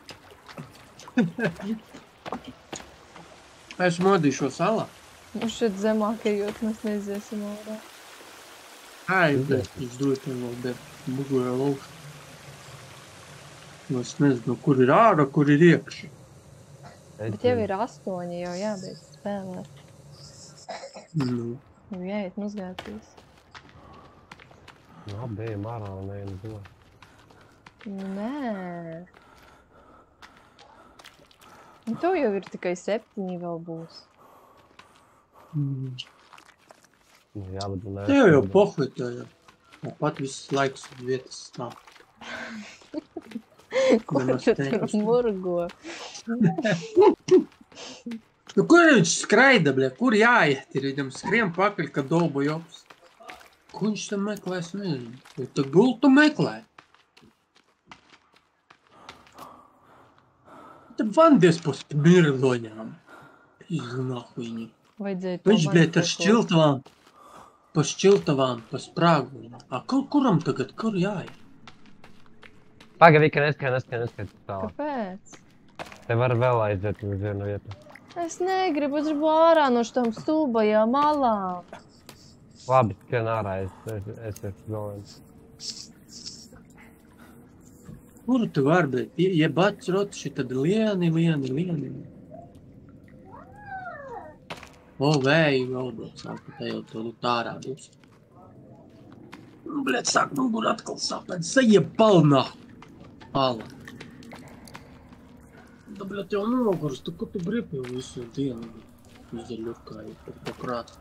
Es modīšu salā. Nu, šeit zemāk ejot, mēs neiziesim ārā. Ai, bet es doju tev vēl der mugurā laušu. Es nezinu, kur ir ārā, kur ir iekšā. Bet jau ir astoņi, jau jābeidz spēlēt. Nu, Jau jāiet mazgāties. Nu, bijām ārā un ejam gulēt. Nē. Un tev jau ir tikai septiņi vēl būs. mm. Nu, jā, bet ne. Tev jau pohuj tev jau. Un pat viss laiks un vietas stāv. Ko Nemaz tu tur nekustina. murgo? Nu, kur viņš skraida, bļa? Kur jāiet ir? Viņam skrien pakaļ, kad dolbu jops. Ko viņš tam meklē, es nezinu. Vai tu gultu meklē? Tad vandies pus mirloņām. Izunāku viņu. Vajadzēja to Viņš, bļa, ar maizekot. šķiltavām. Pa šķiltavām, pa sprāguļiem. A, kur, kuram tagad? Kur jāiet? Paga, Vika, neskai, neskai, neskai. Tālāk. Kāpēc? Te var vēl aiziet uz vienu vietu. Es negribu, es gribu ārā no šitām stulbajām malām. Labi, skrien ārā, es, es, es esmu galvenais. Kuru tu var, bļa? Jebats rots šitad lieni, lieni, lieni. O, vēju gaudot, sāku te jau to tārā būs. Bļa, sāk mugur atkal sāpēt, sajeb palnā. Ala. Da, bļa, tev nogurs, tu ko tu gribi visu dienu? Izdeļurkāji par to prātu.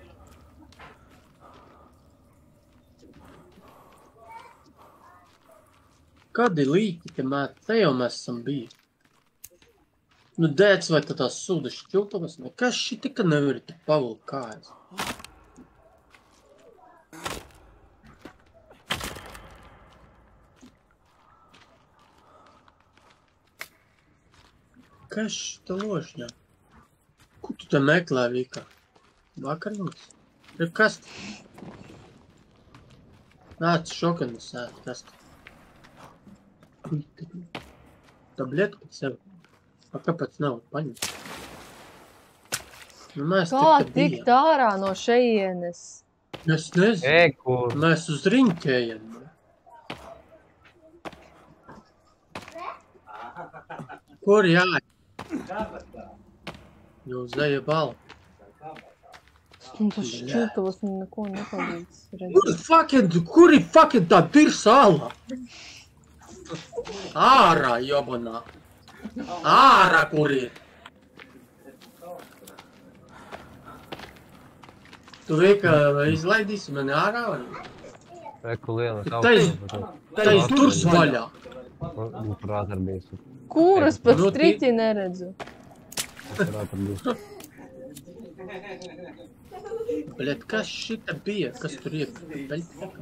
Kādi līki te mēt? Te jau mēs esam bijuši. Nu, dēc vai tad tās sūda šķiltavas? Nekas šī ka nevar te pavilkt kājas. Kas šita ložņā? Ko tu te meklē, Vika? Vakarnīgs? Ir kas te? Nāc, šokanis ēt, kas te? Tabletku pēc sev. A kāpēc nav paņemt? Nu, mēs Kā te tikt bijām. ārā no šejienes? Es nezinu. Ej, kur? Mēs uz riņķējam. Kur jāiet? Jūs zeja bala. Un tas šķiltavas man neko nepalīdz. Kur fucking, kur ir fucking tā dirsāla? Ārā, jobanā. Ārā, kur ir? Tu Vika, izlaidīsi mani ārā vai? Reku liela Tais, tais durs vaļā. Nu, tur ātri bijis. Kuras pat Nu, ti- striķi neredzu? Tur ātri bijis. Bļet, kas šita bija? Kas tur ir? Beļt?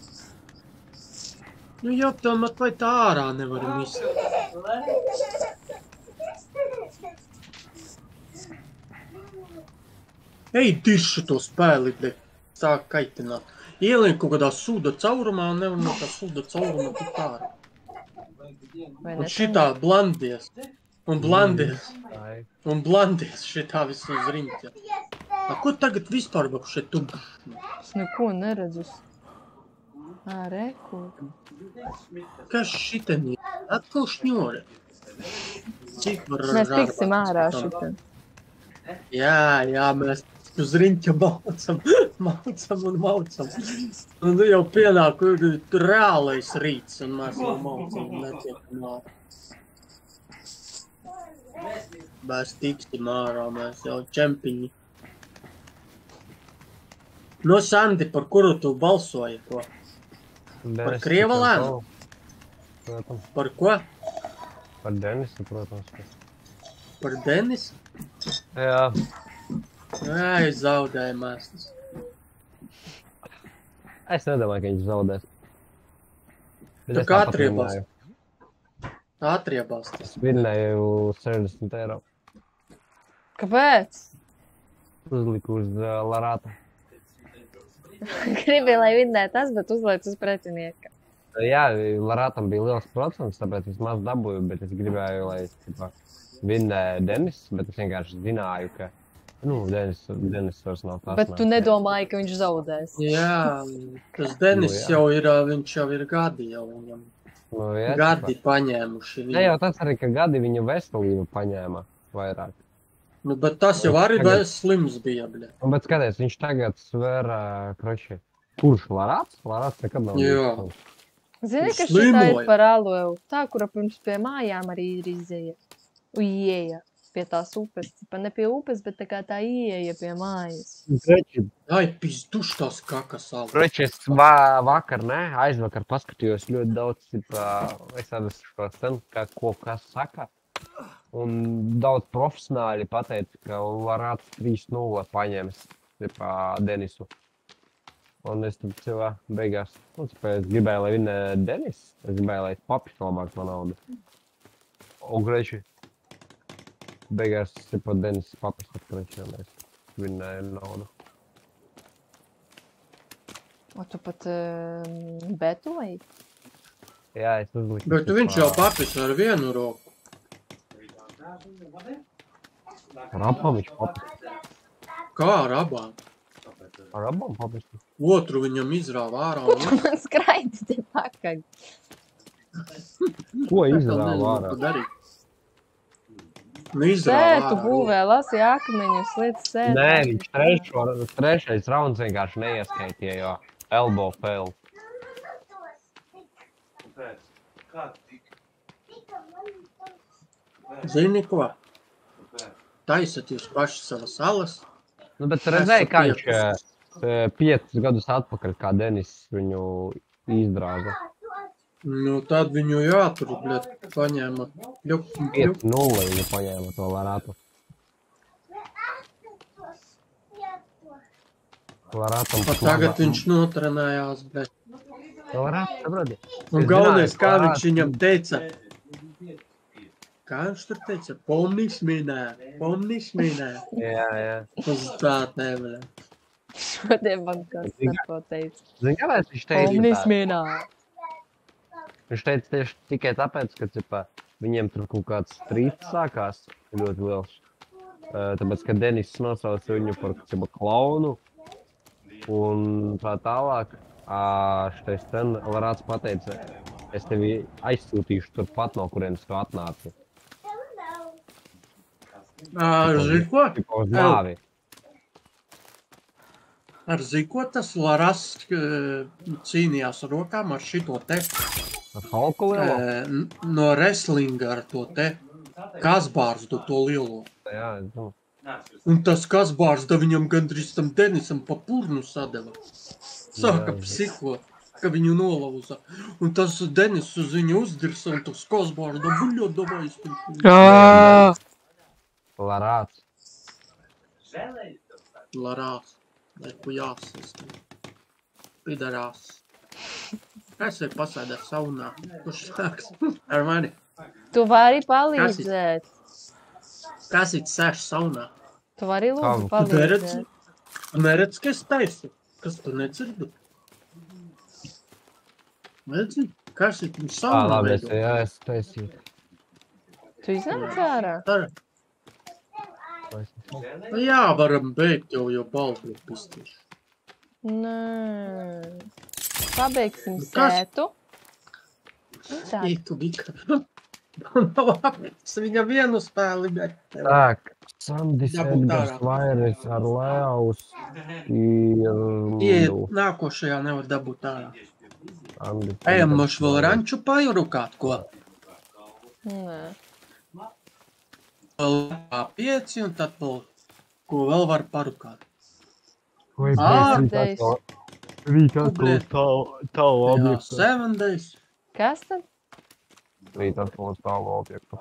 Nu, jau tomēr vai tā ārā nevaram izsākt. Ej, dirši to spēli, bļet. Sāk kaitināt. Ielien kaut kādā sūda caurumā un nevar no tā sūda caurumā tik ārā. Vai Un ne? šitā blandies. Un blandies. Ai. Un blandies šitā visu uz riņķa. A, ko tagad vispār vēl šeit tu? Es neko neredzu. Ā, re, kur? Kas šitien ir? Atkal šņore. Cik var Mēs rāra tiksim ārā tam? šitien. Jā, jā, mēs uz riņķa maucam, maucam un maucam. Un nu jau pienāk reālais rīts, un mēs jau maucam un netiekam ārā. Mēs tiksim ārā, mēs jau čempiņi. No Sandi, par kuru tu balsoji, ko? Denisu, Krieva lēnu? Protams. Par ko? Par Denisu, protams. Par Denis? Jā. Ai, zaudēja mēstas. Es nedomāju, ka viņš zaudēs. Bet Tu es kā tāpat atriebās? vinnēju. Atriebās tas. Es vinnēju sešdesmit eiro. Kāpēc? Uzliku uz uh, Larāta. Gribi, lai vinnē tas, bet uzliec uz pretinieka. Jā, Larātam bija liels procents, tāpēc es maz dabūju, bet es gribēju, lai es tipā, vinnē Denis, bet es vienkārši zināju, ka nu, Denis, Denis vairs nav tas. Bet tu nedomāji, ka viņš zaudēs. Jā, tas Denis Nu, jā. jau ir, viņš jau ir gadi jau viņam. Nu, jā, Gadi paņēmuši Ne jau viņu. tas arī, ka gadi viņa veselību paņēma vairāk. Nu, bet tas jau arī Tagad- vēl slims bija, bļa. Nu, bet skaties, viņš tagad sver, uh, kroči, kurš Larāts? Larāts nekad nav. Jā. bijis. Zini, ka Slimoja. šitā ir par aloju. Tā, kura pirms pie mājām arī ir izēja. Ujieja. pie tās upes. Pa ne pie upes, bet tā kā tā ieeja pie mājas. Greči, Ai, pizduš tās kakas salas. Greči, es va vakar, ne, aizvakar paskatījos ļoti daudz, tipā, es tādas šo sen, kā ko kas saka. Un daudz profesionāļi pateica, ka varētu trīs nulle paņems, tipā, Denisu. Un es tad cilvē beigās, nu, tipā, es gribēju, lai vinē Denis. Es gribēju, lai papis nomāk man naudu. Un Greči, beigās, tipā, Denis papis tad Greči, un es vinēju naudu. O tu pat uh, betuēji? Jā, es uzliku. Bet viņš jau papis ar vienu roku. Ar abām viņš papis. Kā ar abām? Ar abām papis. Otru viņam izrāva ārā. Tu man skraidi te pakaļ. Ko izrāva ārā? Ko darīt? Nu, izrāva Sētu ārā. būvē, lasi akmeņus, liec sētu. Nē, viņš trešo, trešais rauns vienkārši neieskaitīja, jo elbow fail. Zini ko? Taisat jūs paši savas salas. Nu, bet redzēji, kā viņš eh, piecus gadus atpakaļ, kā Denis viņu izdrāza. Nu, tad viņu jātur, bļet, paņēma. Ļup, ļup. pieci nulle viņa paņēma to varētu. Varētu Pat tagad viņš notrenējās, bļet. Varētu, saproti. Un galvenais, kā viņš viņam teica. Kā viņš tur teica? Pomnis minē, pomnis minē. Jā, jā. Uz tā tēmē. Šodien man kāds neko teica. Zini, kāpēc viņš teica? Omnis tā? minā. Viņš teica tieši tikai tāpēc, ka cipa, viņiem tur kaut kāds strīds sākās ļoti liels. Uh, tāpēc, ka Denis nosauca viņu par cipa, klaunu un tā tālāk. Uh, šitais ten Larāts pateica, es tevi aizsūtīšu turpat, no kurienes tu atnāci. Ar ziko? Tipa uz nāvi. Ar ziko tas Laras uh, cīnījās ar rokām ar šito te. Ar Halku lielo? Uh, no wrestlinga ar to te. Kasbārstu to lielo. Jā, es zinu. Un tas Kasbārsta viņam gandrīz tam Denisam pa purnu sadeva. Sāka Jā. psihot, ka viņu nolauza. Un tas Denis uz viņu uzdirsa un tas Kasbārsta buļo davais. Larāts. Larās. Vai ku jāsas. Pidarās. Es vai pasēdē saunā. Kurš sāks? Ar mani. Tu vari palīdzēt. Kas it sēž saunā? Tu vari lūdzu Kā? Tu neredz? palīdzēt. Neredz, ka es taisu? Kas tu nedzirdi? Redzi? Kas it viņš Ā, saunā labi, es, veido? jā, es taisīju. Tu iznāc ārā? Ar- Nu jā, varam beigt jau, jo baldu pistīšu. Nē. Pabeigsim Kas? sētu. Un tā. Ītu vika. Nav apēc viņa vienu spēli, bet tev. Так, Sandis Dabūt Edgars ārā. Vairis ar Leaus ir Iet, Ludu. nākošajā nevar dabūt ārā. Sandis Ejam, Edgars moš vēl Vairis. ranču pajurukāt, ko? Nē. Vēl pieci un tad vēl, ko vēl var parukāt. Vai Ā, pēc days. rīt atkal Bļet. tavu tavu Jā, objektu. seven days. Kas tad? Rīt atkal uz tavu objektu.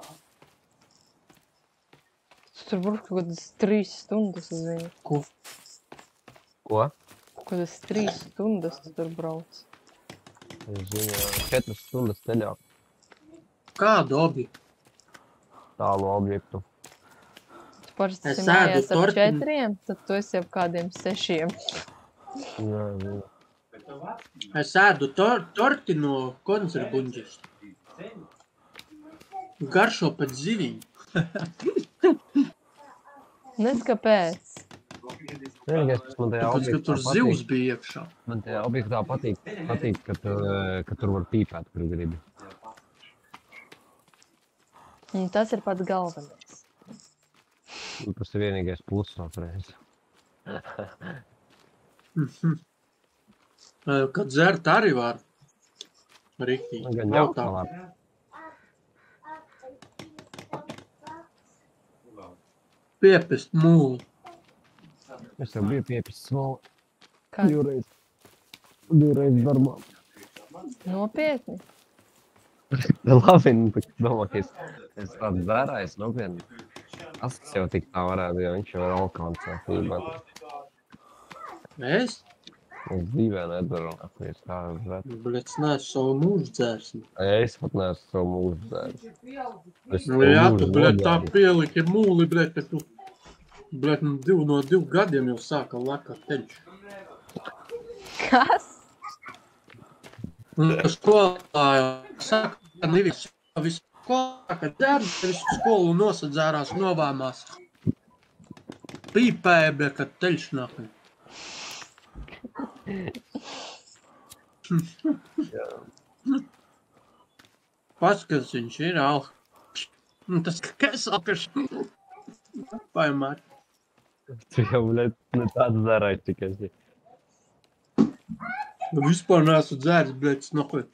Tu tur būs kaut kādas trīs stundas uz viņu. Ko? Ko? Kaut kādas trīs stundas tu tur brauc. Es zinu, četras stundas ceļā Kādu objektu? tālu objektu. Tu parasti Es esi ēdu mājās ap torti. četriem, tad tu esi ap kādiem sešiem. Jā, zinu. Es ēdu tor torti no konzervbuņģes. Garšo pēc zivīm. Nes kāpēc? Vienīgais, kas man tajā Tāpēc, ka objektā tur patīk, zivs bija iekšā. man tajā objektā patīk, patīk ka, tu, ka tur var pīpēt, kur gribi. Un tas ir pats galvenais. Un tas ir vienīgais pluss no reiz. Mhm. Eh, Kad dzert arī var. Riktīgi. Man gan Nav jau tā. tā var. piepist mūli. Es jau biju piepists smoli. Kā? Divreiz. Divreiz darbā. Nopietni? Labi, nu, bet domā, ka es, es tāds dzērājs, nopietni. Asks jau tik tā varētu, jo viņš jau ir alkons sākībā. Es? Es dzīvē nedzaru, ka es tā dzēru. Bļet, es neesmu savu mūžu dzērs. Es pat neesmu savu mūžu dzēru. Es Nu, savu jā, mūžu tu, bļet, tā nodzēru. pieliki mūli, bļet, ka tu, bļet, nu, divu no divu gadiem jau sāka lakāt teļš. Kas? Un skolā jau saka, ka nevis visu skolā, ka dzērs, visu skolu nosadzērās, novāmās. Pīpēja, bļet, ka teļš nākam. Paskats viņš ir alh. Tas kas alkaš. Vai māt. Tu jau, bļet, ne tāds dzērājs tikai esi. Vispār neesmu dzērs, bļet, snokuj.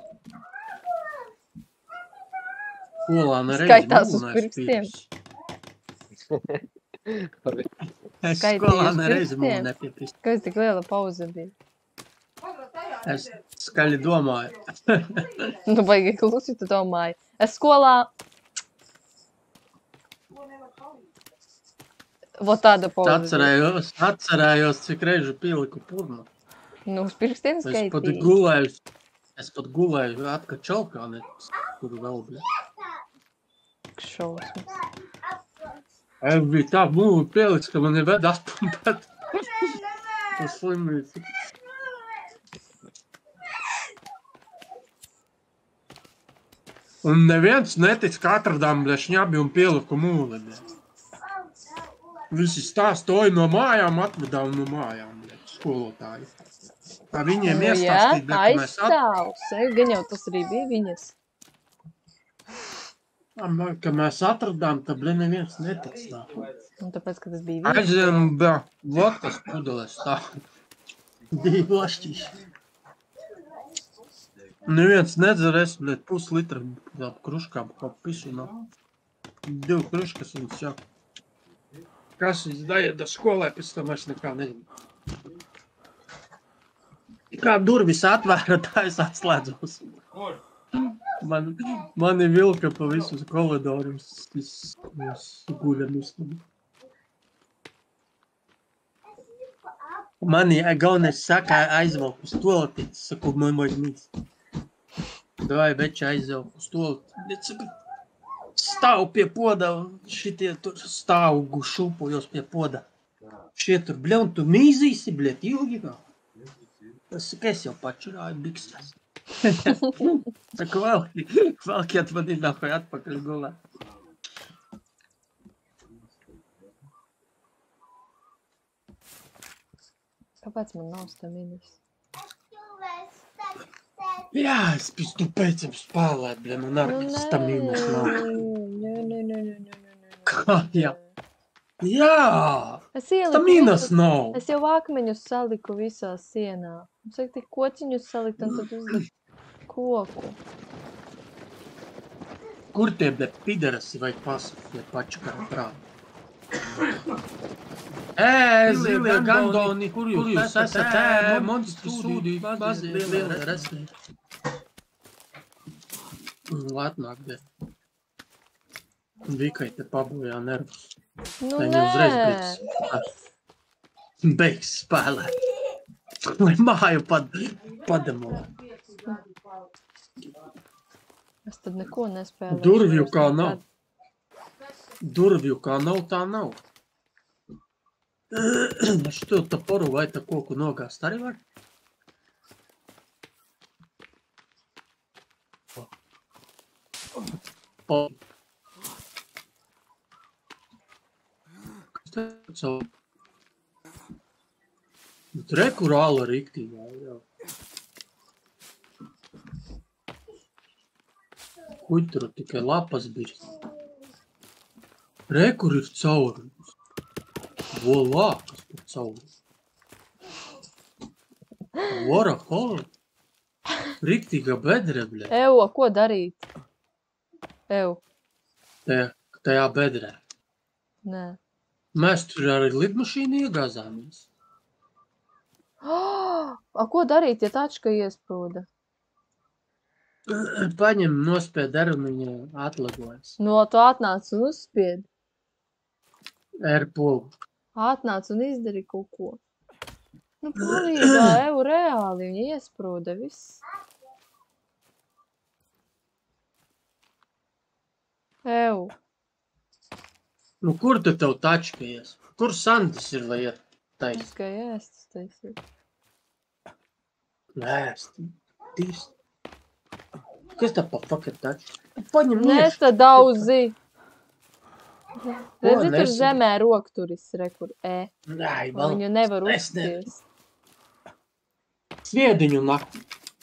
Skolā nereiz Skaitās uz mūli neesmu pirkstiem. pīpis. Es Skaitīji skolā uz nereiz mūli pirkstiem. nepiepist. Kāpēc tik liela pauze bija? Es skaļi domāju. Nu, baigi klusi, tu domāji. Es skolā... Vot tāda pauze bija. Atcerējos, atcerējos, cik reižu pieliku purnu. Nu, uz pirkstiem Es pat skaitīji. gulēju, es pat gulēju atka čaukā, ne, kur vēl, bļet. Šausmas. Es biju tā mūli pieliks, ka man ir ved atpumpēt. Tas slimīts. Un neviens netic, ka atradām, bļet, šņabi un pieliku mūli, bļet. Visi stāstoja no mājām, atvedām no mājām, bļet, skolotāji. Kā viņiem Nu, jā, iestāstīt, bļet, ka mēs at... aizstāv sevi. Gan jau tas arī bija viņas. Ka mēs atradām, tad, bļet, neviens netic tā. Un tāpēc, ka tas bija viņas. Aiziem, bļet, vodkas pudelēs tā. Divi lašķīši. Neviens nedzer, es, bļet, pus litra ap kruškām, kā pisu, no. Divi kruškas viņas jau. Kas viņas daļa skolē, pēc tam es nekā nezinu. Kā durvis atvēra, tā es atslēdzos. Man, mani vilka pa visu koridoru uz guļam istabu. Mani galvenais saka aizvelk uz toaletīti, saku, man vajag mīs. Davai, veči aizvelk uz toaletīti. Bet saka, stāv pie poda, šitie tur stāv šūpojos pie poda. Šie tur, bļa, un tu mīzīsi, bļet, ilgi kā. Tas saka, es jau pačurāju bikstas. Saku, valki, valkiet mani nākoj atpakaļ gulā. Kāpēc man nav staminas? Jā, es pēc tu pēcam spēlēt, bļa, man arī staminas nav. Nē, nē, nē, nē, nē, nē. Kā, jā? Jā! Es ieliku Staminas visus- nav! Es jau akmeņus saliku visā sienā. Mums vajag tik kociņus salikt un tad uzlikt koku. Kur tie, bļa, piderasi vajag pasakt, bļa, pačakara prāti? Ē, zilie gandoni, kur jūs esat? Ē, monstri sūdī, mazie, lielie resli. Latnāk, bļa. Vikai te pabojā nervus. Nu, Viņa uzreiz nē. beigs. Beigs spēlēt. Lai māju pad, pademolē. Es tad neko nespēlēju. Durvju kā nav. Durvju kā nav, tā nav. Što toporu vai ta koku nogāst arī var? Po. Kas te savu? Bet re, kur āla riktīgā, jā. Kuģi tur tikai lapas birst. Re, kur ir caurums. Volā, kas tur caurums. Vora, hola. Riktīga bedre, bļa. Evo, ko darīt? Ev, Tajā, tajā bedrē. nē. Mēs tur ar lidmašīnu iegāzāmies. A, ko darīt, ja tačka iesprūda? Paņem, nospied ar un viņa atlagojas. No, tu atnāc un uzspied. Ar pogu. Atnāc un izdari kaut ko. Nu, palīgā, evu reāli, viņa iesprūda, viss. Evu. Nu, kur tu tev tačka ies? Kur Sandis ir, lai iet taisa? Es kā ēstas taisīt. Ēst. Tīst. Kas tā pa fucking tačka? Paņem Nes tā daudzi. Redzi, tur nesu? zemē rokturis, re, kur E. Nē, Un viņu nevar Es ne- uzspiest. Sviediņu nakti.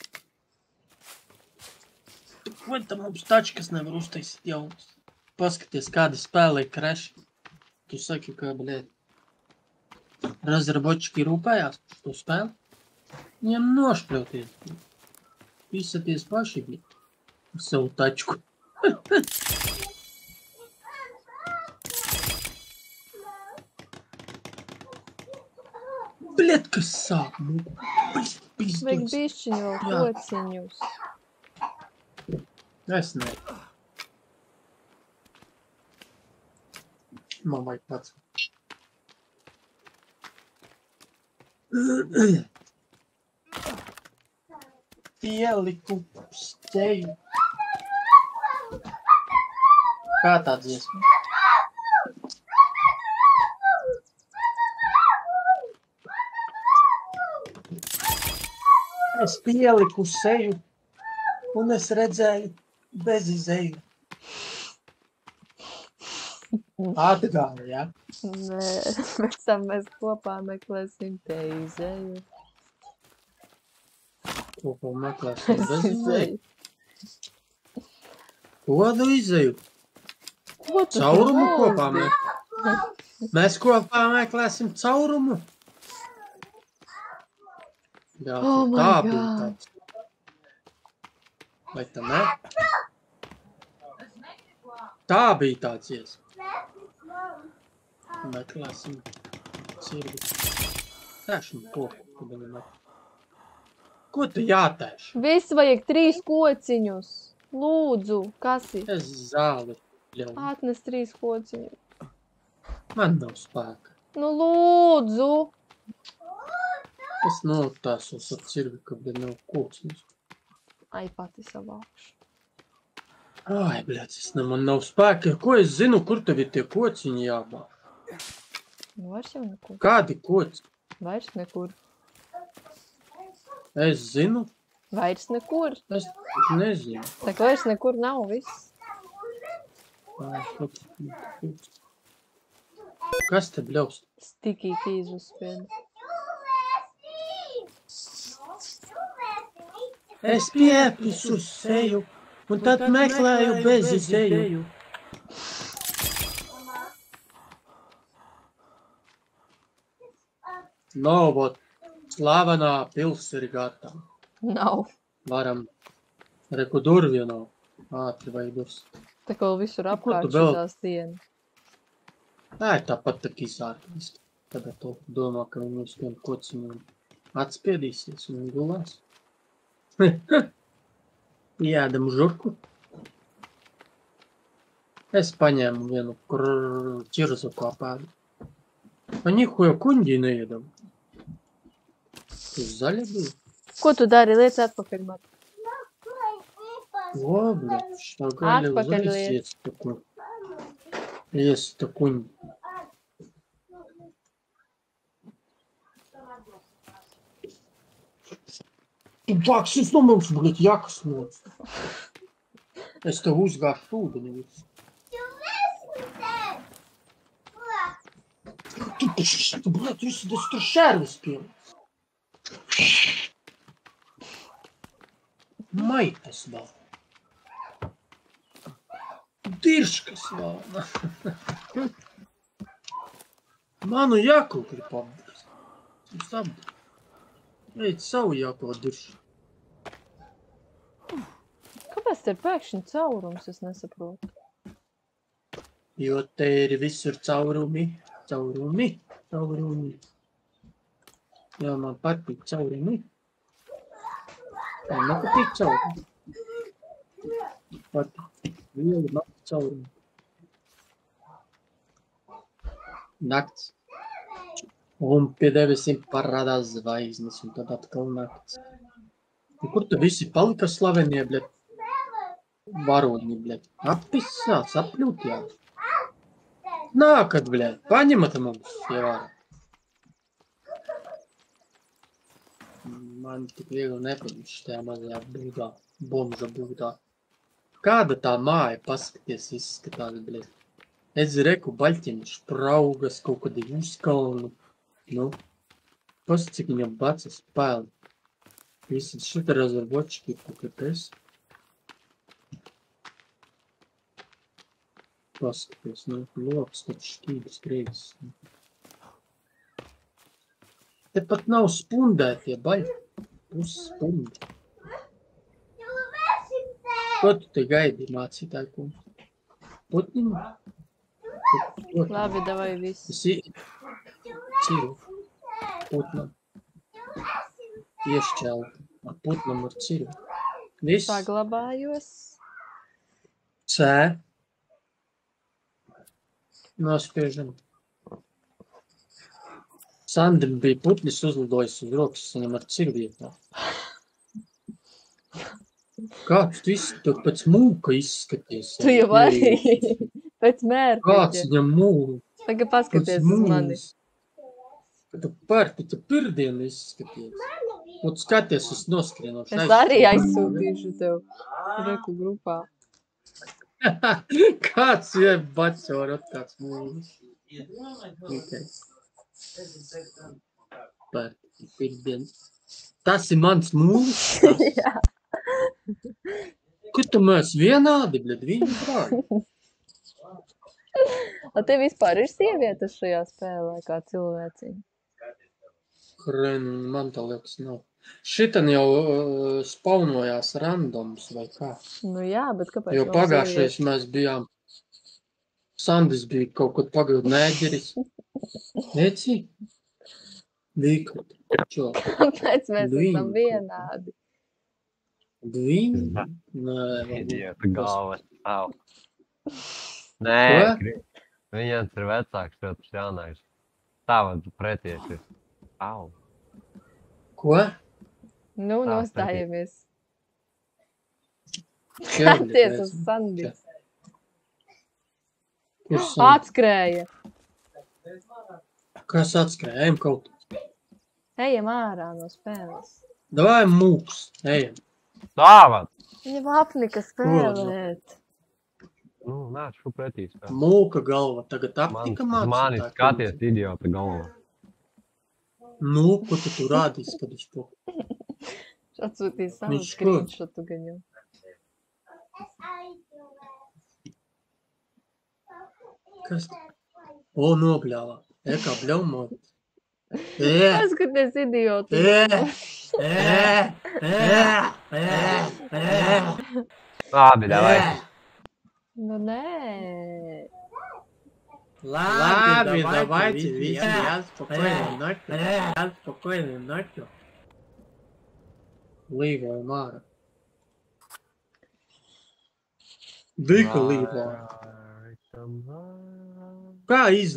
Ko tam mums tačkas nevar uztaisīt jaunas? Paskaties, kāda spēlē Crash. Tu saki, ka, blēd, razrabočiki rūpējās par to spēli. Viņam nošpļauties. Pisaties paši, blēd, ar savu tačku. Blēd, kas sāk mūku. Vajag bišķiņu vēl Jā. kociņus. Es ne. Man vajag pats. Pieliku steju. Kā tā dziesma? Es pieliku seju un es redzēju bez izēju. Atgāja, ja? Nē, pēc tam mēs kopā meklēsim te izēju. Ko ko meklēsim bez izēju? Kodu izēju? Ko tu Caurumu tur kopā lūdzi? meklēsim. Mēs kopā meklēsim caurumu. Jā, Oh my tā bija God. tāds. Vai tā ne? Tā bija tāds ies. Meklēsim cirvi. Tēšam koku, kad viņa met. Ko tu jātēš? Viss vajag trīs kociņus. Lūdzu, kas ir? Es zāli ļauju. Atnes trīs kociņus. Man nav spēka. Nu, lūdzu. Es notāsos ar cirvi, kad bija nav kociņus. Ai, pati savākšu. Ai, bļēc, es ne, man nav spēka. Ko es zinu, kur tev ir tie kociņi jābāk? Nu, vairs jau nekur. Kādi kociņi? Vairs nekur. Es zinu. Vairs nekur. Es nezinu. Tā kā vairs nekur nav viss. Ai, kociņi. Kas te bļaust? Stikī kīzu uzspied. Es piepisu seju, un tad meklēju bez izēju. Nav, vot, slavenā pils ir gatava. Nav. Varam, reku durvju nav. Ātri vai durs. Tā kā visur Nu, ko tu apkārt vēl- šitās dienas. Ē, tāpat tā kīsārtiski. Tagad to domā, ka viņi uz tiem kociņiem atspiedīsies un gulās. Jādam žurku. Es paņēmu vienu kur čirzu kopādu. A nihуя kuņģi nejedam. Tas zaļa bija. Ko tu dari? Liec atpakaļ, Marta. O, bļač, tā gaļa Atpakaļ uzreiz liec. iet taku. Ies ta kuņģi. Tu bāksies no mums, bļač, jakas mūs. Es tev uzgāšu ūdeni visu. Tu taču, tu, bļač, visu tas tur šērvis pieliks. Maitas vēl. Dirškas vēl. Manu jaku grib apdrs. Jūs apdrs. Veic savu jaku diršu. Kāpēc te ir pēkšņi caurums? Es nesaprotu. Jo te ir visur caurumi. caurumi, caurumi. Jā, man patīk caurumi. Man nepatīk caurumi. Patīk. Vieli nakts caurumi. Nakts. Un pie debesīm parādās zvaigznes, un tad atkal nakts. Un kur tu visi palika slavenie, bļet? Varoņi, bļet. Appisās, apļūt, jā. Nākat, bļet. Paņemat mums, ievāra. Man tik viegli nepatīk šajā mazajā būdā, bomža būdā. Kāda tā māja, paskaties, izskatās, bļet. Es reku baļķiņu špraugas, kaut kādi uzkalnu. Nu, pasi, cik viņam bacas pēli. Visi šita razarbočki, kāpēc. Paskaties, nu, loks, kad šķības kreis. Te pat nav spundētie baļi. Pus spundi. Ko tu te gaidi, mācītāji, kungs? Putniņu? Labi, davai viss. Visi ciru. Putnam. Iešķelta. Ar putnam ar ciru. Viss. Saglabājos. C. Nospiežam. Sandrim bija putnis uzlidojis uz rokas, viņam ar ciru vietā. Kāds tu izskaties? Pēc mūka izskaties. Tu jau arī. Pēc mērķa. Kāds viņam mūka? Tagad paskaties uz mani. Kad tu pērti, tu pirdienu izskaties. Un skaties uz noskrienošu. Es arī aizsūtīšu tev reku grupā. Kāds ir bačorot, kāds mūlis. Okay. Pērti, pirdienu. Tas ir mans mūlis? Jā. Kur tu mēs vienādi, bļed, viņi brāļi? A te vispār ir sievietes šajā spēlē kā cilvēciņi? Kren, man tā liekas nav. Šitan jau uh, spaunojās randoms vai kā. Nu jā, bet kāpēc Jo nav pagājušais sievietes? mēs bijām, Sandis bija kaut kur pagaidu nēģeris. Neci? Vīkot. Čo? Kāpēc mēs Dviņu esam kaut vienādi? Dviņu? Nē, varbūt. Idiota galvas. Au. Nē, Ko? kri- viņams ir vecāks, jo tas jaunais. Tāvad pretieši. Au. Ko? Nu, Tā, nostājamies. Čau, Skaties uz Sandis. Kur Sandis? Atskrēja. Kas atskrēja? Ejam kaut. Ejam ārā no spēles. Davai mūks. Ejam. Tāvad! Viņam apnika spēlēt. Nu, nāc, šo pretī spēlē. Mūka galva. Tagad Man, aptika mani mācītāji. skaties, idiota galva. Nu, ko tu tu rādīsi, kad viņš to? Atsūtīs savu Viņš ko? screenshotu gaņu. Kas? O, nobļāvā. E, kā bļaumot. E, Paskaties, idiotu. e, e, e, e, e. Labi, davai. Nu nē. Labi, давайте везде. Я спокойной ночью. Я спокойной ночью. Līvoja Māra. Dika līvoja. Kā iz